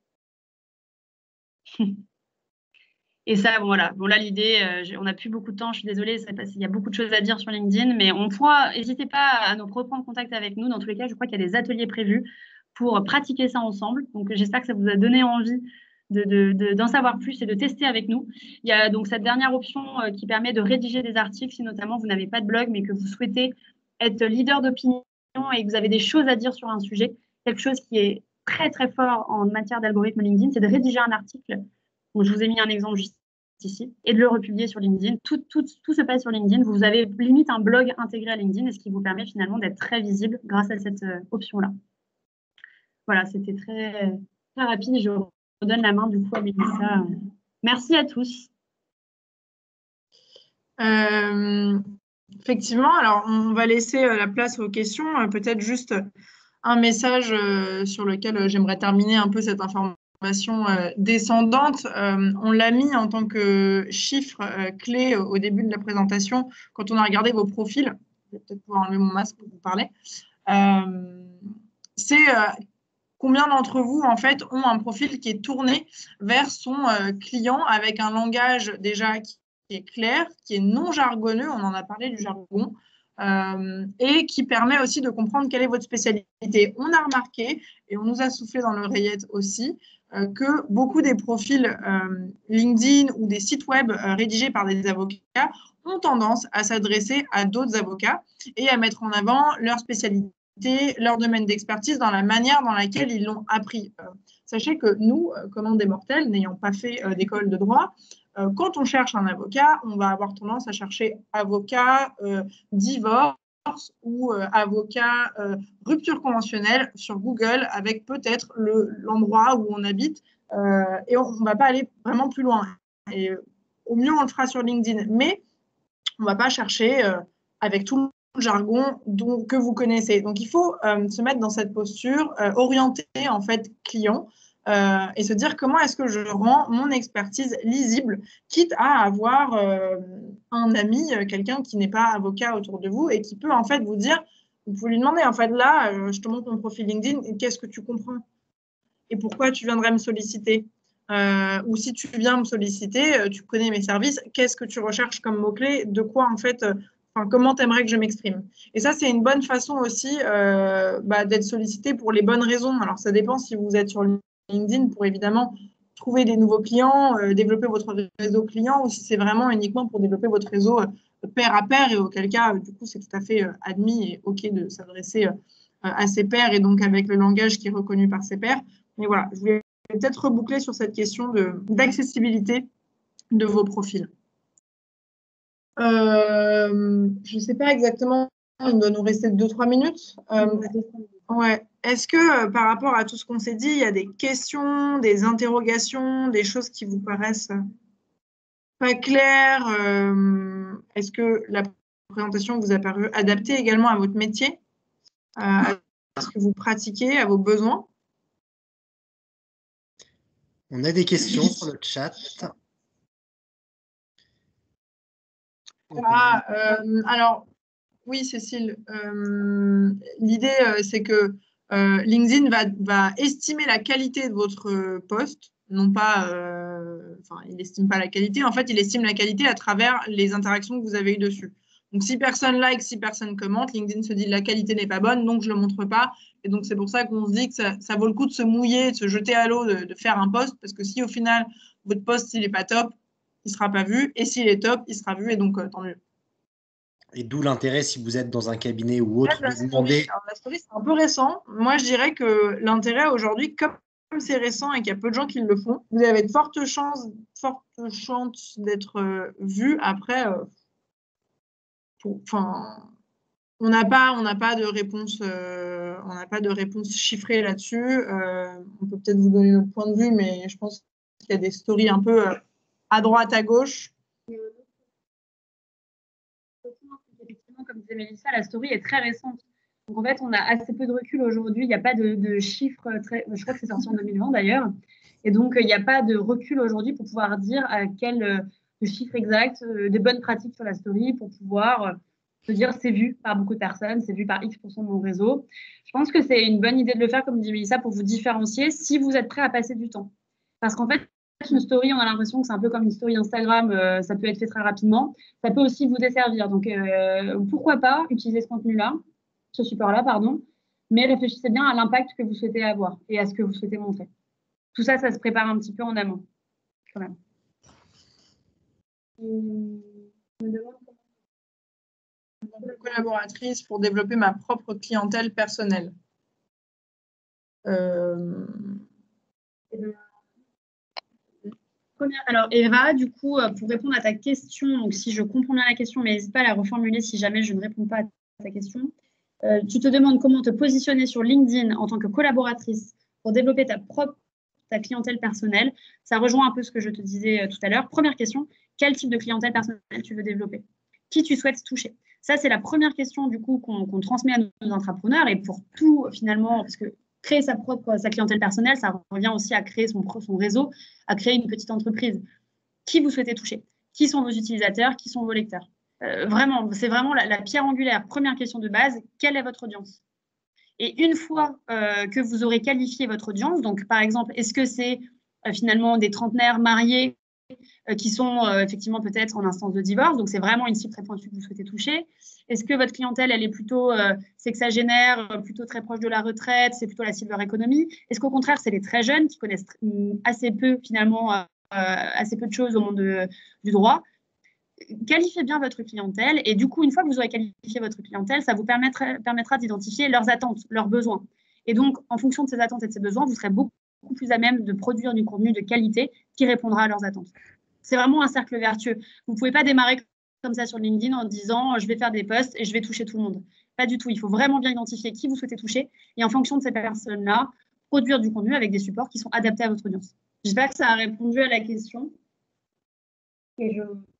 Et ça, voilà. Bon, là, l'idée, on n'a plus beaucoup de temps, je suis désolée, il y a beaucoup de choses à dire sur LinkedIn, mais n'hésitez pas à nous reprendre contact avec nous. Dans tous les cas, je crois qu'il y a des ateliers prévus pour pratiquer ça ensemble. Donc, j'espère que ça vous a donné envie d'en savoir plus et de tester avec nous. Il y a donc cette dernière option qui permet de rédiger des articles si notamment vous n'avez pas de blog, mais que vous souhaitez être leader d'opinion et que vous avez des choses à dire sur un sujet. Quelque chose qui est très, très fort en matière d'algorithme LinkedIn, c'est de rédiger un article. Donc, je vous ai mis un exemple juste ici et de le republier sur LinkedIn. Tout se passe sur LinkedIn. Vous avez limite un blog intégré à LinkedIn et ce qui vous permet finalement d'être très visible grâce à cette option-là. Voilà, c'était très, très rapide. Je redonne la main du coup à Mélissa. Merci à tous. Effectivement, alors on va laisser la place aux questions. Peut-être juste un message sur lequel j'aimerais terminer un peu cette information descendante. On l'a mis en tant que chiffre clé au début de la présentation quand on a regardé vos profils. Je vais peut-être pouvoir enlever mon masque pour vous parler. C'est combien d'entre vous, en fait, ont un profil qui est tourné vers son client avec un langage déjà qui est clair, qui est non jargonneux, on en a parlé du jargon, et qui permet aussi de comprendre quelle est votre spécialité. On a remarqué, et on nous a soufflé dans l'oreillette aussi, que beaucoup des profils LinkedIn ou des sites web rédigés par des avocats ont tendance à s'adresser à d'autres avocats et à mettre en avant leur spécialité, leur domaine d'expertise dans la manière dans laquelle ils l'ont appris. Sachez que nous, comme des mortels, n'ayant pas fait d'école de droit, quand on cherche un avocat, on va avoir tendance à chercher avocat divorce ou avocat rupture conventionnelle sur Google avec peut-être l'endroit où on habite et on ne va pas aller vraiment plus loin. Et au mieux, on le fera sur LinkedIn, mais on ne va pas chercher avec tout le jargon que vous connaissez. Donc, il faut se mettre dans cette posture, orienter en fait client et se dire comment est-ce que je rends mon expertise lisible, quitte à avoir un ami, quelqu'un qui n'est pas avocat autour de vous et qui peut en fait vous dire, vous pouvez lui demander en fait là, je te montre mon profil LinkedIn, qu'est-ce que tu comprends et pourquoi tu viendrais me solliciter ou si tu viens me solliciter, tu connais mes services, qu'est-ce que tu recherches comme mots-clés, de quoi en fait, comment tu aimerais que je m'exprime. Et ça, c'est une bonne façon aussi d'être sollicité pour les bonnes raisons. Alors, ça dépend si vous êtes sur LinkedIn pour évidemment trouver des nouveaux clients, développer votre réseau client ou si c'est vraiment uniquement pour développer votre réseau pair à pair et auquel cas, du coup, c'est tout à fait admis et OK de s'adresser à ses pairs et donc avec le langage qui est reconnu par ses pairs. Mais voilà, je voulais peut-être reboucler sur cette question d'accessibilité de vos profils. Je ne sais pas exactement, il doit nous rester 2-3 minutes. Ouais. Est-ce que par rapport à tout ce qu'on s'est dit, il y a des questions, des interrogations, des choses qui vous paraissent pas claires? Est-ce que la présentation vous a paru adaptée également à votre métier, à ce que vous pratiquez, à vos besoins? On a des questions sur le chat. Alors, oui, Cécile, l'idée, c'est que LinkedIn va estimer la qualité de votre poste, non pas, il n'estime pas la qualité, en fait, il estime la qualité à travers les interactions que vous avez eues dessus. Donc, si personne like, si personne commente, LinkedIn se dit la qualité n'est pas bonne, donc je ne le montre pas. Et donc, c'est pour ça qu'on se dit que ça vaut le coup de se mouiller, de se jeter à l'eau, de faire un post, parce que si au final, votre post, il n'est pas top, il ne sera pas vu, et s'il est top, il sera vu, et donc tant mieux. Et d'où l'intérêt, si vous êtes dans un cabinet ou autre, de vous demander. Alors, la story, c'est un peu récent. Moi, je dirais que l'intérêt aujourd'hui, comme c'est récent et qu'il y a peu de gens qui le font, vous avez de fortes chances d'être vu. Après, on n'a pas de réponse, chiffrée là-dessus. On peut peut-être vous donner notre point de vue, mais je pense qu'il y a des stories un peu à droite, à gauche. Effectivement, comme disait Mélissa, la story est très récente. Donc en fait, on a assez peu de recul aujourd'hui. Il n'y a pas de chiffres je crois que c'est sorti en 2020 d'ailleurs. Et donc, il n'y a pas de recul aujourd'hui pour pouvoir dire à quel chiffre exact, des bonnes pratiques sur la story pour pouvoir se dire c'est vu par beaucoup de personnes, c'est vu par X% de mon réseau. Je pense que c'est une bonne idée de le faire, comme dit Mélissa, pour vous différencier si vous êtes prêt à passer du temps. Parce qu'en fait, une story, on a l'impression que c'est un peu comme une story Instagram, ça peut être fait très rapidement. Ça peut aussi vous desservir. Donc, pourquoi pas utiliser ce contenu-là, ce support-là, pardon, mais réfléchissez bien à l'impact que vous souhaitez avoir et à ce que vous souhaitez montrer. Tout ça, ça se prépare un petit peu en amont, quand même. Collaboratrice pour développer ma propre clientèle personnelle. Alors, Eva, du coup, pour répondre à ta question, donc si je comprends bien la question, mais n'hésite pas à la reformuler si jamais je ne réponds pas à ta question. Tu te demandes comment te positionner sur LinkedIn en tant que collaboratrice pour développer ta clientèle personnelle. Ça rejoint un peu ce que je te disais tout à l'heure. Première question, quel type de clientèle personnelle tu veux développer? Qui tu souhaites toucher? Ça, c'est la première question du coup qu'on transmet à nos entrepreneurs et pour tout finalement, parce que créer sa clientèle personnelle, ça revient aussi à créer son réseau, à créer une petite entreprise. Qui vous souhaitez toucher? Qui sont vos utilisateurs? Qui sont vos lecteurs? Vraiment, c'est vraiment la pierre angulaire. Première question de base, quelle est votre audience? Et une fois que vous aurez qualifié votre audience, donc par exemple, est-ce que c'est finalement des trentenaires mariés qui sont effectivement peut-être en instance de divorce, donc c'est vraiment une cible très pointue que vous souhaitez toucher. Est-ce que votre clientèle, elle est plutôt sexagénaire, plutôt très proche de la retraite, c'est plutôt la silver economy? Est-ce qu'au contraire, c'est les très jeunes qui connaissent assez peu finalement, assez peu de choses au monde du droit? Qualifiez bien votre clientèle et du coup, une fois que vous aurez qualifié votre clientèle, ça vous permettra d'identifier leurs attentes, leurs besoins. Et donc, en fonction de ces attentes et de ces besoins, vous serez beaucoup plus à même de produire du contenu de qualité qui répondra à leurs attentes. C'est vraiment un cercle vertueux. Vous ne pouvez pas démarrer comme ça sur LinkedIn en disant je vais faire des posts et je vais toucher tout le monde. Pas du tout. Il faut vraiment bien identifier qui vous souhaitez toucher et en fonction de ces personnes-là, produire du contenu avec des supports qui sont adaptés à votre audience. J'espère que ça a répondu à la question. Et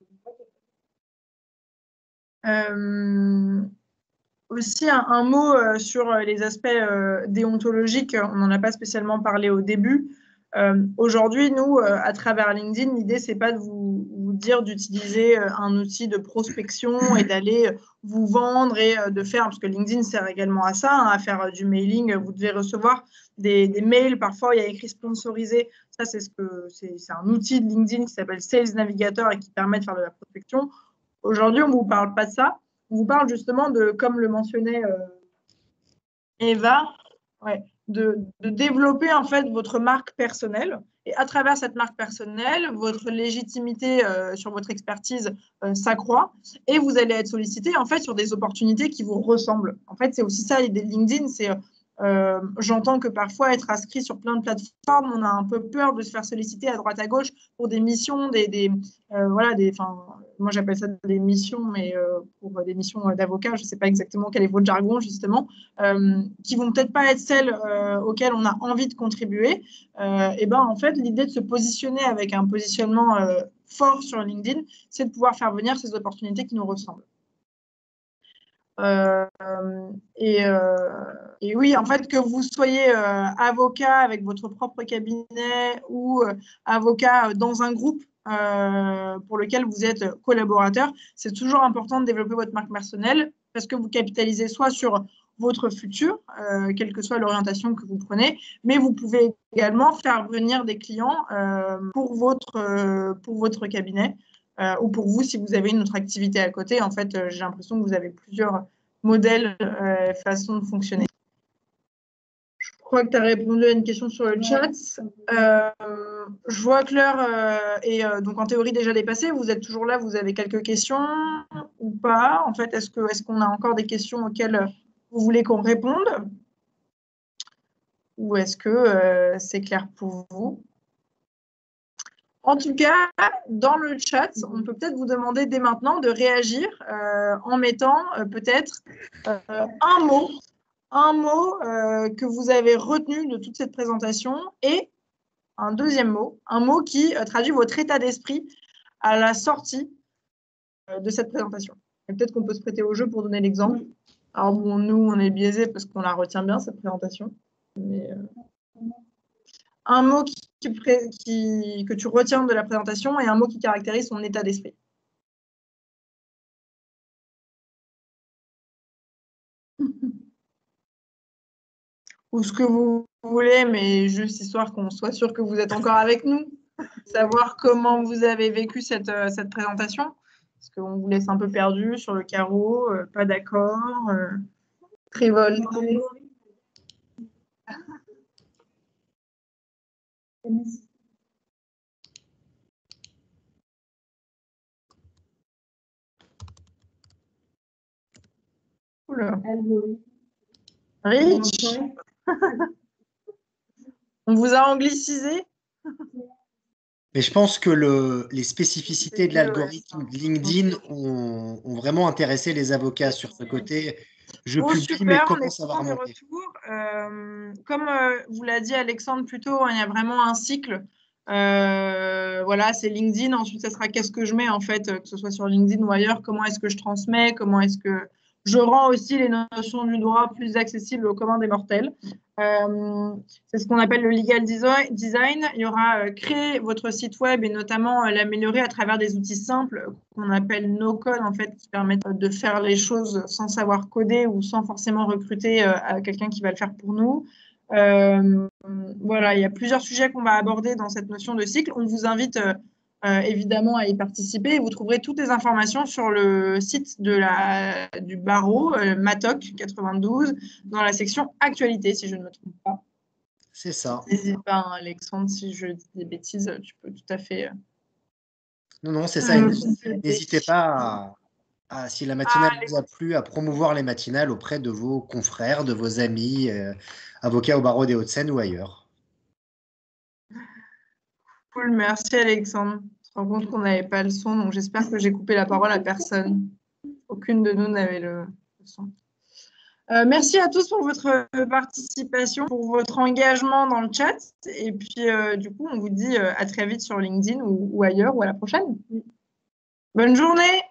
aussi un mot sur les aspects déontologiques, on n'en a pas spécialement parlé au début. Aujourd'hui, nous, à travers LinkedIn, l'idée, c'est pas de vous dire d'utiliser un outil de prospection et d'aller vous vendre et de faire, parce que LinkedIn sert également à ça, à faire du mailing. Vous devez recevoir des mails, parfois il y a écrit sponsorisé. Ça, c'est un outil de LinkedIn qui s'appelle Sales Navigator et qui permet de faire de la prospection. Aujourd'hui, on ne vous parle pas de ça. On vous parle justement de, comme le mentionnait Eva, de développer en fait votre marque personnelle. Et à travers cette marque personnelle, votre légitimité sur votre expertise s'accroît et vous allez être sollicité en fait sur des opportunités qui vous ressemblent. En fait, c'est aussi ça l'idée de LinkedIn, c'est j'entends que parfois être inscrit sur plein de plateformes, on a un peu peur de se faire solliciter à droite à gauche pour des missions, moi j'appelle ça des missions, mais pour des missions d'avocat, je ne sais pas exactement quel est votre jargon justement, qui vont peut-être pas être celles auxquelles on a envie de contribuer, et ben en fait l'idée de se positionner avec un positionnement fort sur LinkedIn, c'est de pouvoir faire venir ces opportunités qui nous ressemblent. Et oui, en fait, que vous soyez avocat avec votre propre cabinet ou avocat dans un groupe pour lequel vous êtes collaborateur, c'est toujours important de développer votre marque personnelle parce que vous capitalisez soit sur votre futur, quelle que soit l'orientation que vous prenez, mais vous pouvez également faire venir des clients pour votre cabinet. Ou pour vous, si vous avez une autre activité à côté, en fait, j'ai l'impression que vous avez plusieurs modèles, façons de fonctionner. Je crois que tu as répondu à une question sur le chat. Je vois que l'heure est donc en théorie déjà dépassée. Vous êtes toujours là, vous avez quelques questions ou pas? En fait, est-ce qu'on a encore des questions auxquelles vous voulez qu'on réponde? Ou est-ce que c'est clair pour vous? En tout cas, dans le chat, on peut peut-être vous demander dès maintenant de réagir en mettant peut-être un mot que vous avez retenu de toute cette présentation et un deuxième mot, un mot qui traduit votre état d'esprit à la sortie de cette présentation. Et peut-être qu'on peut se prêter au jeu pour donner l'exemple. Alors bon, nous, on est biaisés parce qu'on la retient bien, cette présentation. Mais, un mot que tu retiens de la présentation et un mot qui caractérise son état d'esprit. Ou ce que vous voulez, mais juste histoire qu'on soit sûr que vous êtes encore avec nous. Savoir comment vous avez vécu cette présentation. Parce qu'on vous laisse un peu perdu sur le carreau, pas d'accord, révolté. Oula. Rich. On vous a anglicisé? Mais je pense que les spécificités de l'algorithme LinkedIn ont vraiment intéressé les avocats sur ce côté. Je publie, mais comment ça va remonter? Comme vous l'a dit Alexandre plus tôt, hein, il y a vraiment un cycle. Voilà, c'est LinkedIn. Ensuite, ça sera qu'est-ce que je mets en fait, que ce soit sur LinkedIn ou ailleurs. Comment est-ce que je transmets? Comment est-ce que je rends aussi les notions du droit plus accessibles au commun des mortels? C'est ce qu'on appelle le legal design. Il y aura créer votre site web et notamment l'améliorer à travers des outils simples qu'on appelle no-code, en fait, qui permettent de faire les choses sans savoir coder ou sans forcément recruter quelqu'un qui va le faire pour nous. Voilà, il y a plusieurs sujets qu'on va aborder dans cette notion de cycle. On vous invite évidemment à y participer. Vous trouverez toutes les informations sur le site du barreau Matoc 92 dans la section actualité, si je ne me trompe pas. C'est ça. N'hésite pas, hein, Alexandre, si je dis des bêtises, tu peux tout à fait. Non, c'est ça. N'hésitez pas si la matinale vous a plu, à promouvoir les matinales auprès de vos confrères, de vos amis, avocats au barreau des Hauts-de-Seine ou ailleurs. Cool, merci Alexandre. Je me rends compte qu'on n'avait pas le son, donc j'espère que j'ai coupé la parole à personne. Aucune de nous n'avait le son. Merci à tous pour votre participation, pour votre engagement dans le chat. Et puis, du coup, on vous dit à très vite sur LinkedIn ou ailleurs ou à la prochaine. Bonne journée!